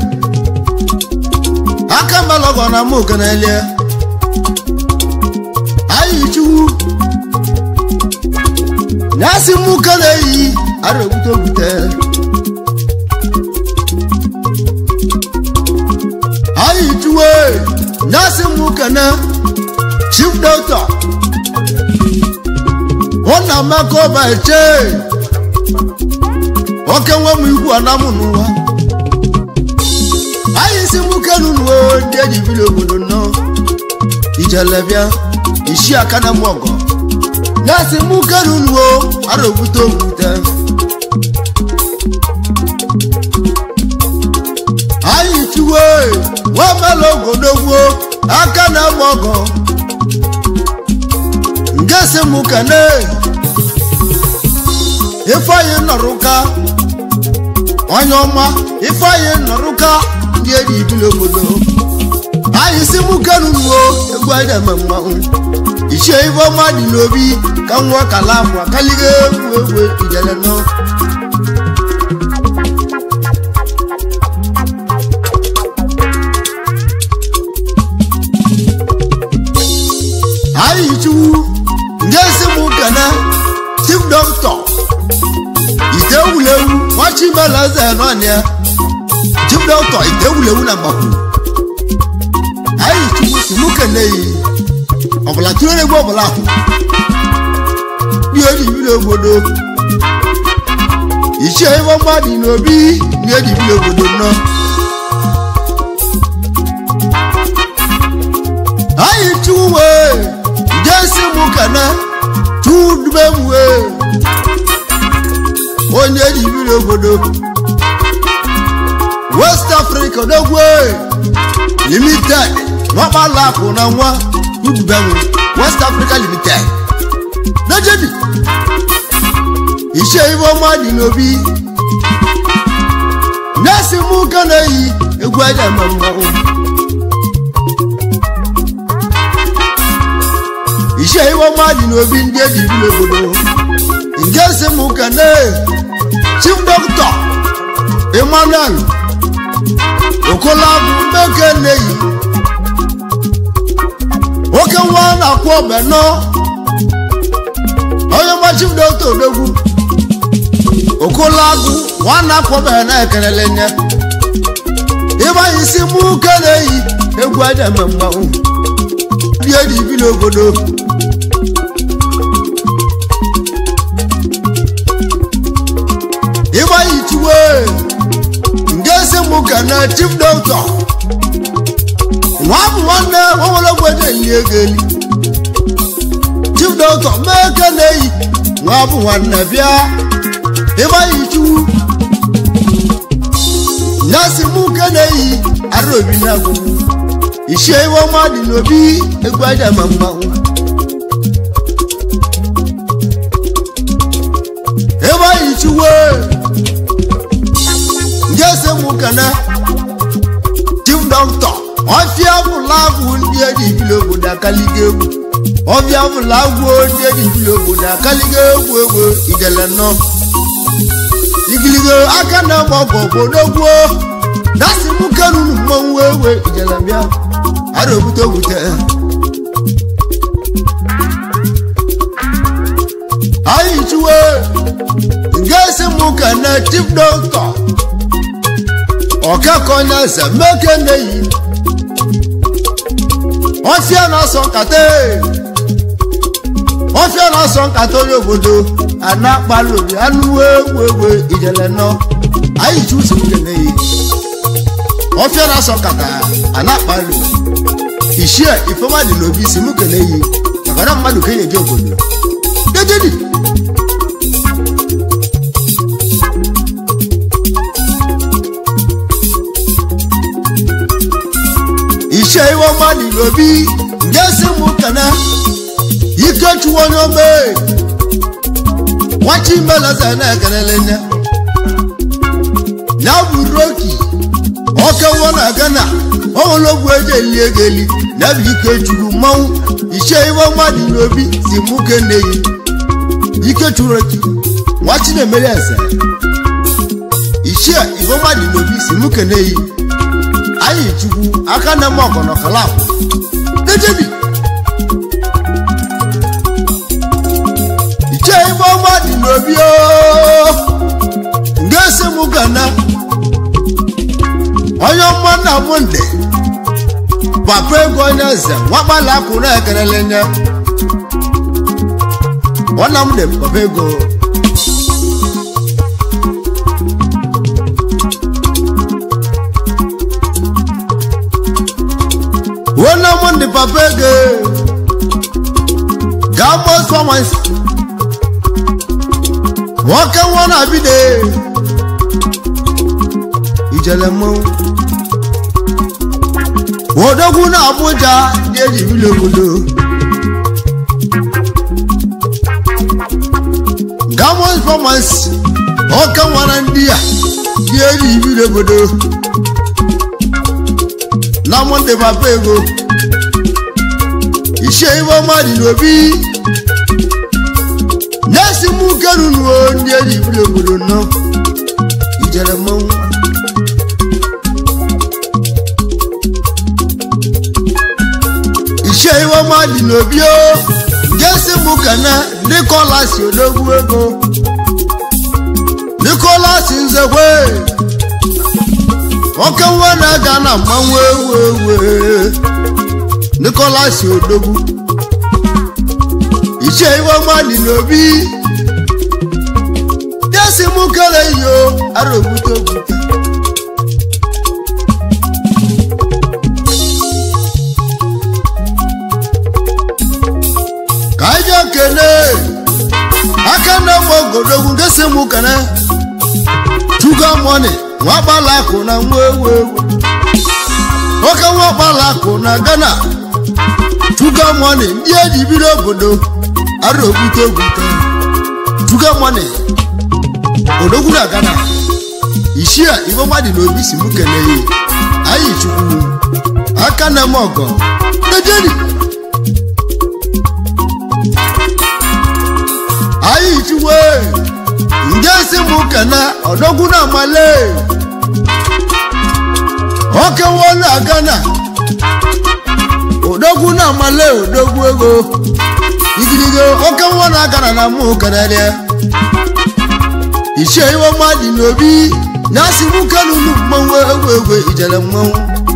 Speaker 2: aka mbalọgọ na mụ kenele anyị chukwu nasi mụ keleyi ara ogbute anyị chukwu nasi mụ kene chief doctor ona mako ba che oke nwe mu igwu anamu nuwa ayi si mu kenu nuwo deji bilo bodo no ijelebia ishi akana mogo na si mu kenu nuwo arobuto buta ayi tuwe wa malo godogwo akana mogo ngese mu kane ifaye naruka onyoma ifaye naruka die di bilo bodo ayi si mu kanu wo egwa ida mamma ise ivo madi lobi kanwo kalafu akalige wewe ijele no ayi chu ngese mu kana chief doctor idewulewu wachi balaza nonia chief doctor idewulewu na maku ayi chu simu kenei obala tire gbo obala bi ori bilo bodo ise iwo madi nobi ni edi bilo bodo no ayi chu we jesi mu kana tudbewe onye di biro bodo West Africa dogwe limited mabala ko na nwa tudbewe West Africa limited najedi ise iwo madi nobi nasi mu kana yi egwa da mamma ise iwo madi nobi ndi di biro bodo ngese mu kana chief doctor Emmanuel okolabu mekeneyi oke wana kwa beno oyo ma chief doctor odogwu okolabu wana kwa beno ekelelenya iba isi mu keneyi egwu aja mamma die di bilo obodo iba ituwe ngese mu kana chief doctor wabu wana wawolo gweje nyegeli chief doctor mekenei wabu wana bia iba itu nasi mu kenei arobi na go ise wo madi nobi egwaja mamma iba ituwe ngese mu kana chief doctor ofia bulagu ndie di bilogo da kaligegu ofia bulagu ndie di bilogo da kaligegu ego ijele no igilige aka na bobo bodogwo dasi mu kanu mo wewe ijele bia arobuto bute ayi tuwe ngese mu kana chief doctor okako na se mekeneyi ofia na so kate yobodo ana palobi anu wewe ijele no ayi chu se mekeneyi Ofiara sokata anakpalu. Ishia ifoma di lobi simu keleyi. Akara mmadu kenye je obodo. Dejedi. Ishia iwo mani lobi ngesi mukana. Ike chuwonyo me. Wachi mbele sana kanelenya. Naburoki. Oke wana gana. Ologu eje liegeli. Nabi ike churu mau. Ishe iwa madi lobi. Simuke neyi. Ike churoki. Wachi ne meleze. Ishe iwa madi lobi. Simuke neyi. Ayi churu. Aka na moko no kalafu. Dejebi. Ishe iwa madi lobi ngese mugana. Oyo mwana munde. Papa ego nyeze. Wabala kuna ekelelenya. Wana munde papa ego. Wana munde papa ego. Gamos for Waka wana bide. Ijelemo. Wodogu na Abuja yeji vile budo. Gamos performance. Waka wana ndia yeji vile budo. Na monde papego. Ishe iwa madi lobi. Nasi mukanu nuo yeji vile budo no. Ijelemo. Ishe iwa madi lobio. Jesse mukana. Nicholas yodogu ego. Nicholas nzekwe. Oke wana gana manwewewe. Nicholas yodogu. Ishe iwa madi lobi. Jesse mukale yo. Arobuto buta. Kaja kene akana mogodogu ngese mukana tuga money wabala kuna mwewe oka wabala kuna gana tuga money ndiye dibiro bodo arobuto buta tuga money odogu na gana ishia ibo madi no bisi mukene yi ayi chukwu akana mogo dejeri ayi chuwe ngese mukana odogu na male oke wona gana odogu na male odogu ego igirigo oke wona gana na mukana de ishe iwo madi nobi nasi mukanu nu manwe ijele mmanwu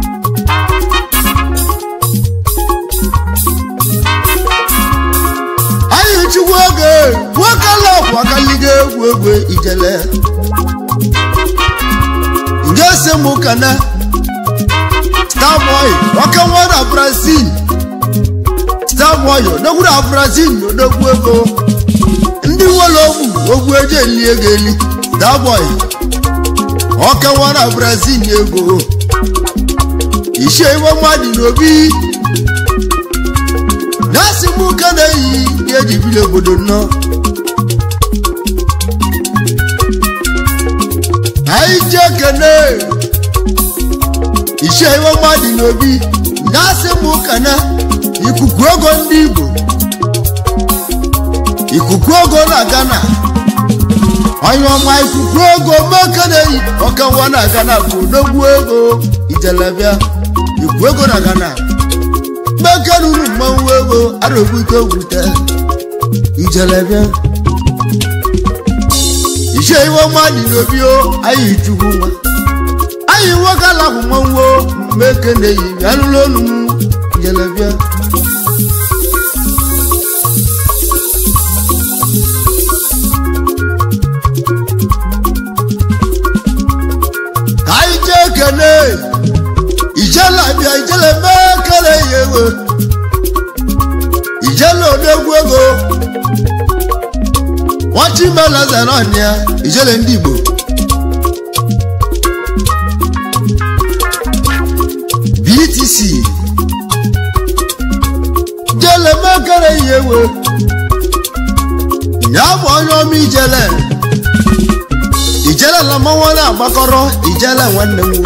Speaker 2: Chuwege, wakala wakalige wewe ijele. Ngese mukana. Starboy, wakawana Brazil. Starboy, nogura Brazil nogwego. Ndi wolomu ogweje liegeli. Starboy. Wakawana Brazil yego. Ishe iwa madi nobi. Nasi mukana yi yeji vile bodo no. Aije kene ishe iwa madi nobi. Nasi mukana ikukuogo ndigo. Ikukuogo na gana. Ayo ma ikukuogo makana yi oka wana gana kodogwu ego ijelebia ikukuogo na gana. Bakaruru manwego arobuto wuta ijelebia ishe iwo madi nobio ayi chuguma ayi wakala manwo mekene yi alulonu ijelebia ayi jekene ijele abịa ijele mekere ya ewe ijele odegwu ego nwachimela zanọnị ya ijele ndị Igbo BTC ijele mekere ya ewe ya bụ onye ọma ijele la mmanwụ na-agbakọrọ ijele nwanne m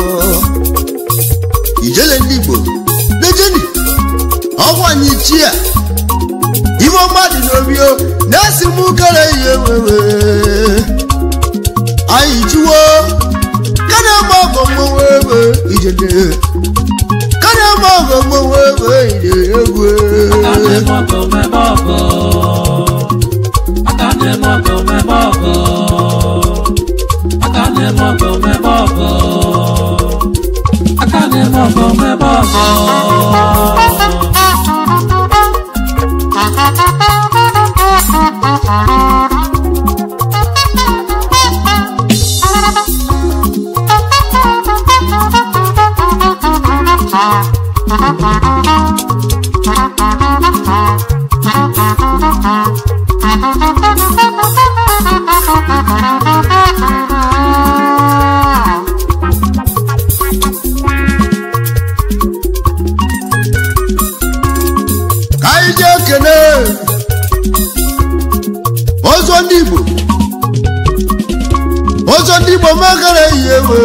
Speaker 2: ijele ndị Igbo dejeni ọgwụ anyị chi a iwe mmadụ n'obi o na-esi m kere ihe wewe anyị chiwo kana ma ọgọ mmanwụ ebe ijele kana ma ọgọ mmanwụ ebe ijele egwu ọzọ ndị Igbo magara ihe ewe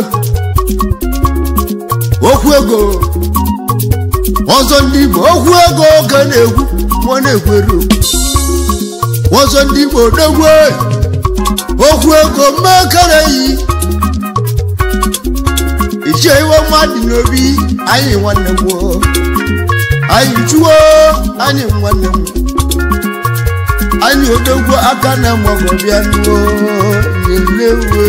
Speaker 2: okwu ego ọzọ ndị Igbo okwu ego ka na-egwu ma na-ekweru ọzọ ndị Igbo dogwe okwu ego magara yi iche iwe mmadụ n'obi anyị nwanne m anyị chuo anyị nwanne m anyị odogwu aka na mọgọ bịa nuo nyelewe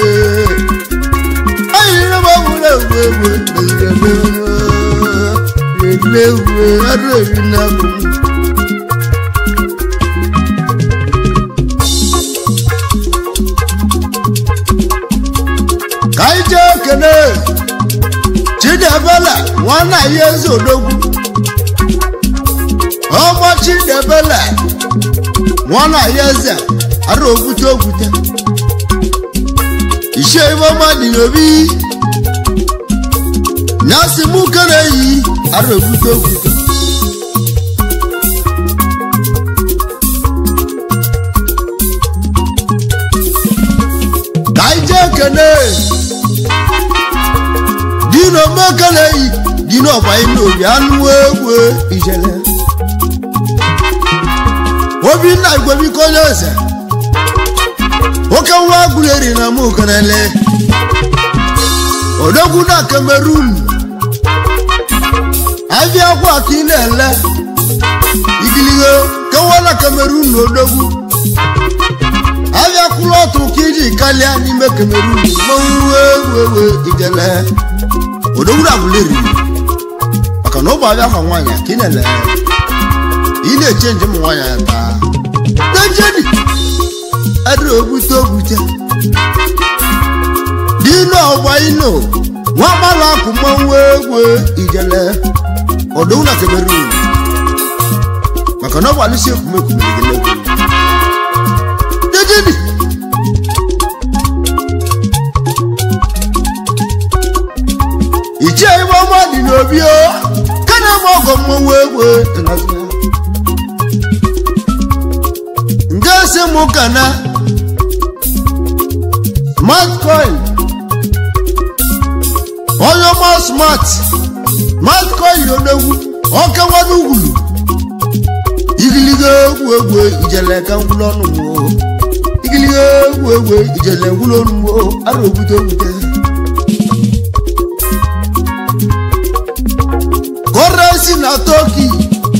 Speaker 2: anyị rụbabụla ewe nyelewe arụ eri na bụ ka anyị jee kene Chidebele nwanne anyị eze odogwu ọma Chidebele nwana ya eze ara ogwute ishe iwe mmadụ n'obi nyasị mụ kere yi ara ogwute ka anyị jee kene dino mekere yi dino ọbanye n'obi anụ egwu ijele Obinna Igwebiko Eze oke nwa agụleri na mụ kanele odogwu na Cameroon abịa kwa ka ị na-ele igiligo kewa na Cameroon na odogwu abịa kwụrụ ọtụ ka iji kalịa n'ime Cameroon mmanwụ ijele odogwu na agụleri maka na ụgbọ abịa kwa nwaanyị ka ị na-ele ị na-eche njem nwaanyị ya taa dejeni adịrị ogwute dino ọgbaino nwa mala akụ mmanwụ egwu ijele odogwu na Cameroon maka na ọ gbalịsi ekwumekwumegele dejeni iche iwe ọma dị n'obi o kana m ọgọ mmanwụ egwu ngasi mukana smart coin onye ma smart coin odogwu ọka nwanne ugwulu igiligo egwu ijele ka ngwụlọ ọnụ m igiligo egwu ijele ngwụlọ ọnụ m ara ogwute currency na Turkey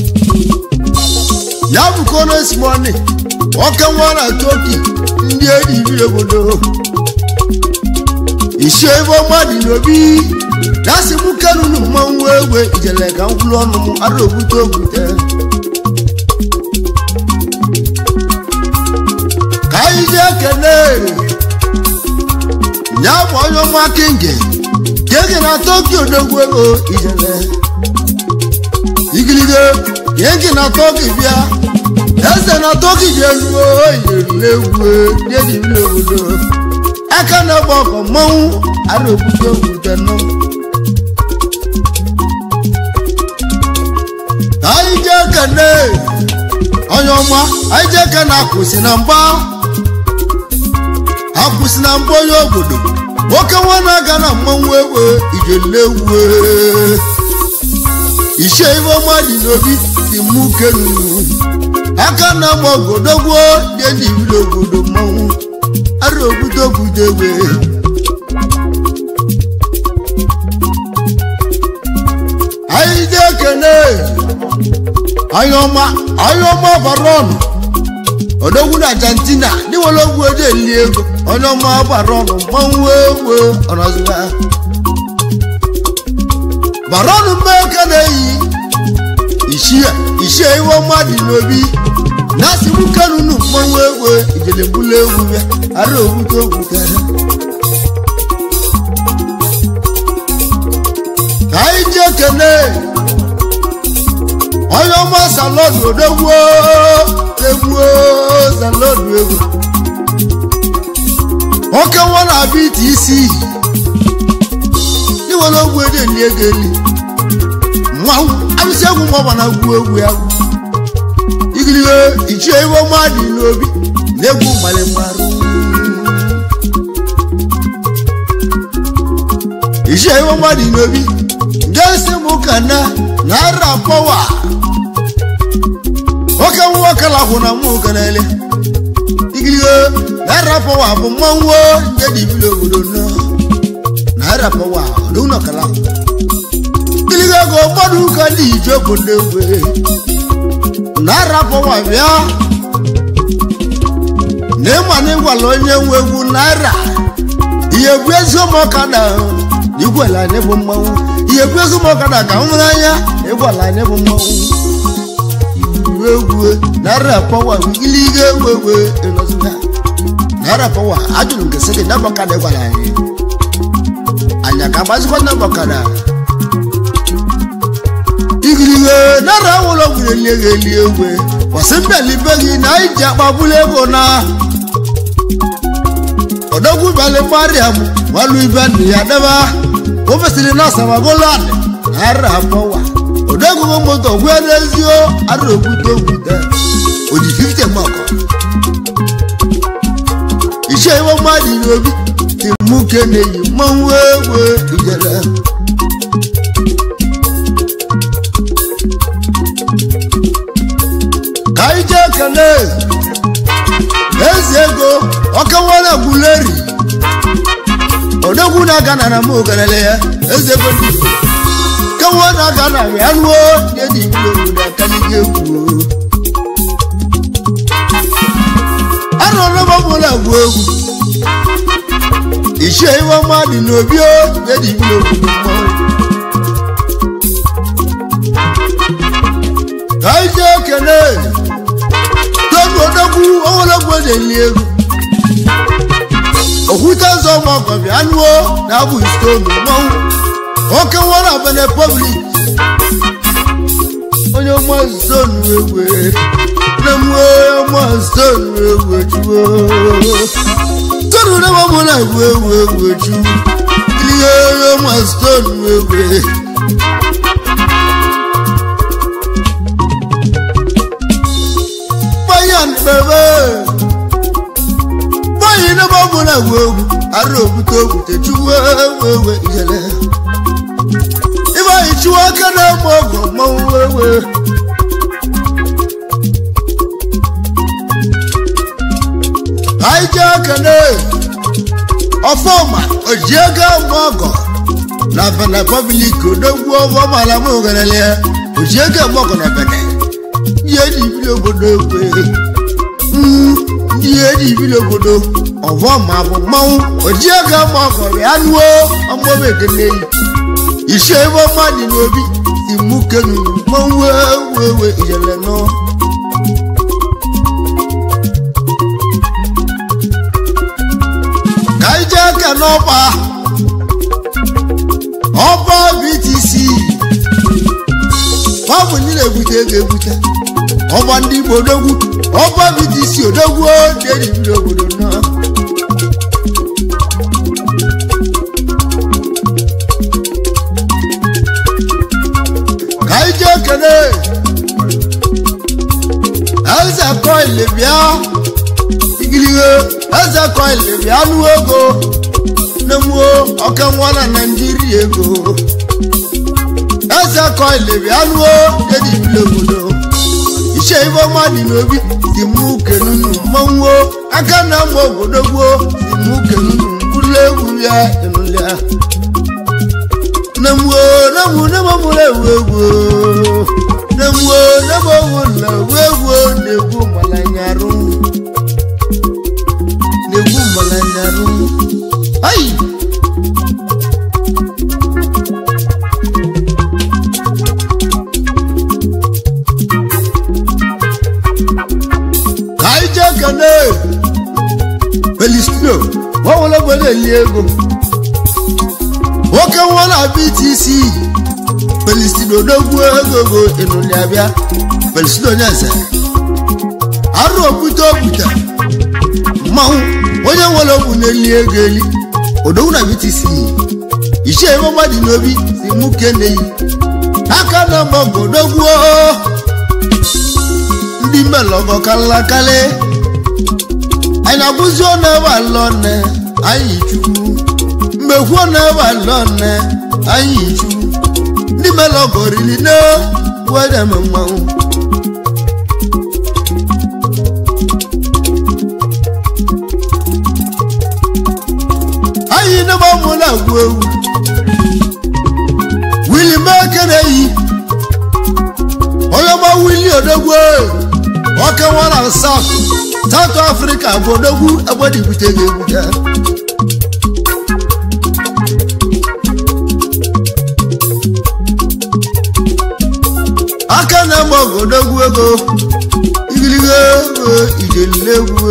Speaker 2: ya bụ currency money ọka nwa na Turkey ndị enyi ibi obodo ishe ebe mmadụ n'obi na-asị mụ kerunu mmanwụ egwe ijele ka ngwụlọ ọnụ m ara ogwute ka anyị jee kene ya bụ onye ọma Kinge Kege na Tokyo dogwe o ijele Igilige Kege na Tokyo bia Eze na Tokyo jeluo Iyelegwe Dedi vlewodo Aka na boko mou Arobuto wudano Aije kane Onyoma Aije kane akusi na mba Akusi na mba yogodo Woke wana gana mwewe ijelewe Ishe iwo madi nobi Timuke nunu Aka na mwagodogwo Deni vile godo mwu Arobuto kudewe Aide kene Ayoma baron Odogwu na Argentina Ni wologwu ede liego Ayoma baron Mwewe Onazuwa Baron mbekene yi Ishe iwo madi nobi Nasi mukanunu mwewe Ijele mbule uwe Arobuto kudewe Aide kene Ayoma salon odogwo salon ego Oke wana BTC Ni wala gwede liegeli Mwawu abisegu mwa na gwu ya Igiliwe ichi ewo madi nobi Legu male maru Ichi ewo madi nobi Ngesi mukana Nara power Oka wakala hona mukanele Igilige Nara power bu mwanwo Jadi bilo gudono Nara power Luna kala Igilige go madu kandi Jobo newe Nara power vya Nema newa lonye wewu Nara Iye gwezo mokada Igwela nebo mwanwo Iye gwezo mokada Kamuranya Igwela nebo mwanwo Wewe Nara power Igilige wewe Enozuka Nara power Ajulu ngeseke nabokada Igwela Anya kabazi kwa nabokada Igilige Nara wolo Gulele liyewe Wasembe libegi na ija babule gona Odogwu bale Mariam Walu ibani ya deba Wofesili nasa magolade Nara power Odogwu moto gwelezio Arobuto wude Oji 50 mako Ishe iwo madi nobi Timuke neyi mwewe ijele Kaije kene Ezego Oka wana guleri Odogwu na gana na mukanele ya Ezego Kawana gana yanwo Yedi vile da kanige wu Arona babula wu Ishe iwa madi nobio Yedi vile wu Kaije kene Odogwu owola gwede liego Okuta zo moko bi anwo na abu stone mo Oke wona bene public Onyo mo stone wewe Na mo stone wewe chuo Toro na mo na wewe chuo Kliyo mo stone wewe Bebe Boy no babu na wewu Arobuto bute chuwe wewe ijele Iba ichuwa kana mogo mo wewe Aija kane Ofoma Ojiega mogo Na bana public Odogwu ofoma la mogo na lea Ojiega mogo na bana Yedi vile bodo Yedi vile bodo Ovo mabu mau Ojiega moko Yanwo Ambo bedele Ishe iwo madi nobi Timuke nunu Mwewe ijele no Kaije kanopa ọba BTC ọbụ ndị na-ebute ego ebute ọba ndị Igbo odogwu ọba BTC odogwu dị bido obodo nọ ka anyị jee kene eze coil bịa igilihe eze coil bịa nụ ego nnemuo ọka nwa na Naịjirịa ego eze coil bịa nụo dị bido obodo iche ibe mmadụ n'obi dị mụ kenunu mmanwuo aka na mma obodo gboo dị mụ kenunu bụrụ egwu ya enụlịa nnemuo nemamụrụ ewu egwu nnemuo nemawụla ewu egwu na-egwu malanyarụ ayi kane Pelistino wọ́n gbọ́dọ̀ lé ego wọ́n wọ́n na BTC Pelistino dógún ego ìnùlẹ̀ abíá Pelistino ní ẹsẹ̀ arú òkúta mmanwụ onye nwere okwu na-eli ego eli odogwu na BTC iṣẹ́ ìwọ́n mmadụ n'obi si mụ keneyi aka na mgbọgọ odogwu ndị mmelọgọ kalakale anyị na-abụzi ọ na-ebe alọne anyị chukwu mmekwu ọ na-ebe alọne anyị chukwu ndị mmelọgọ rili na wedeme mmanwụ anyị na-ebe ọmụ na-agwụ ewu wili mekeneyi onye ọma wili odogwu ọka nwa na South Africa bụ odogwu agbadibute ga-ebute aka na-agba odogwu ego igiligo ego ijelegwu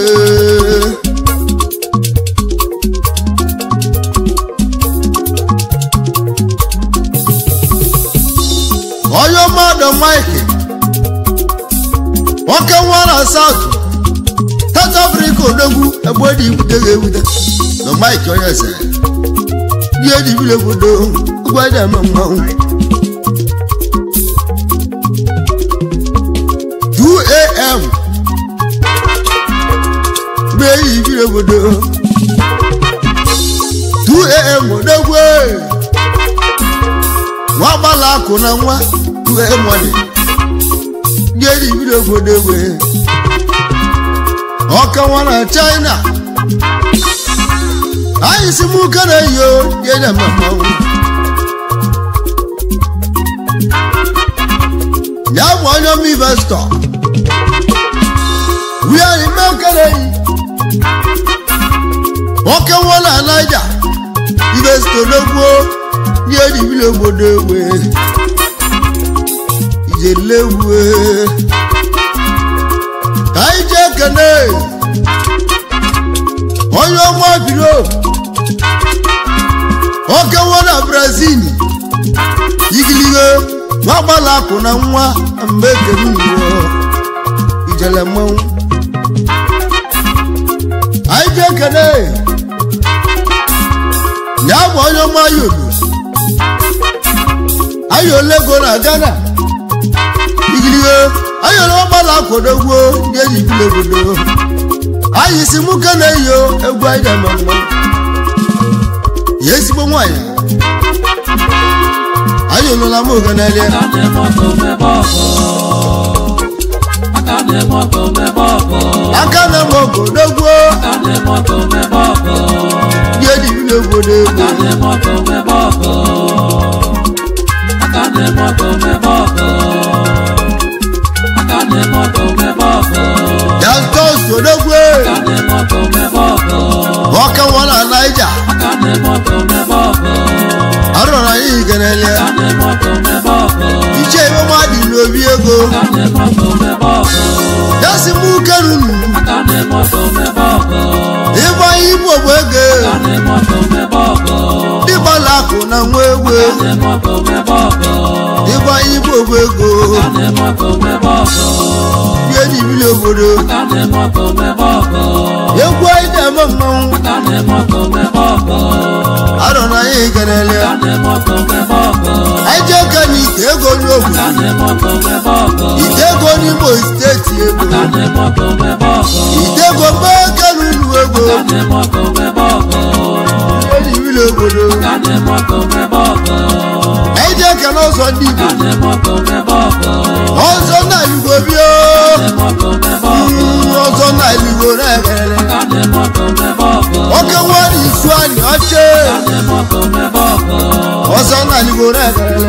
Speaker 2: onye mmadụ Mike nwoke nwa na South Africa odogwu agbadi ibute ga-ebute na Mike onye ese ihe dibile obodo ụgbọdị ama mmanwụ 2 AM mgbe eyi ibile obodo 2 AM odogwu nwa gbala akụ na nwa 2 AM ihe dibile obodo egbe ọka nwa na China anyị si mụ kere yo yede mmanwụ ya bụ onye m investor wia ime kere yi ọka nwa na Niger investor n'egwu ihe dibile obodo egbe ijelegwu ka anyị jee kene onye ọma biro oke nwa na Brazil igiligo nwa gbala akụ na nwa mgbe ekere uwe ijele mmanwụ anyị jee kene ya bụ onye ọma ayolego na Ghana igiligo ayọ̀rọ̀ wọn bá làkọ̀dọ̀gbò ní èyí ìbílẹ̀ gbòdò ayì sí mú kẹ́lẹ́ yìí ó egwu ayé mọ̀mọ́ yéé sí gbọ́mọ̀ àyà ayọ̀rọ̀ la mú kẹ́lẹ́ lé. akánẹ́mọ̀ kọ̀dọ̀gbò ní èyí ìbílẹ̀ gbòdò Dantos odogwe waka wana Naija arọra yi genele iche iwe madi n'obi ego yasi mu kerunu iba igbo bụ ege dibala akụ na nwa egwu ịgba igbo ego ihe n'ibili obodo egwu anyị na-eme mmanwụ arọ na anyị garele anyị ji aka n'ite ego n'ogwu ite ego n'Imo steeti ego ite ego mgbe aka n'ụlọ ego ihe n'ibili obodo anyị ji aka n'ọzọ ndị Igbo ọzọ na Igbo bịa ọzọ na Igbo na-egerele oke nwere isu anyị ọchị ọzọ na Igbo na-egerele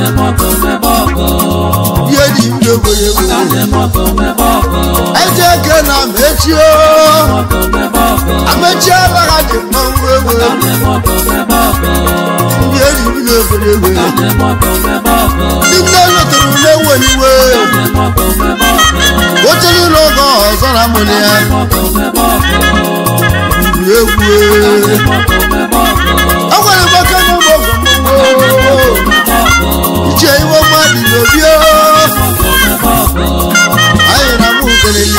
Speaker 2: ihe dị ndị obodo eji eke na mechie amechi alaha dị mmanwụ egwu ndị eji ndị obodo egwu ndị nne lụtụrụ na-eweliwe otere ụlọ oge ọzọ na mụnị ya egwu enwere maka na ụmụ iche iwe mmadụ n'obi anyị na mụ kelele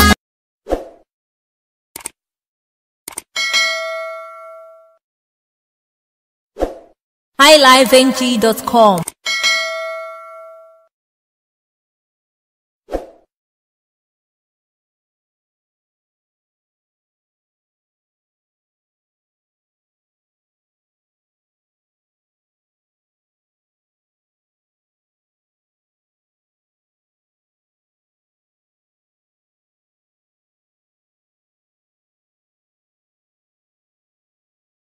Speaker 3: highlifeng.com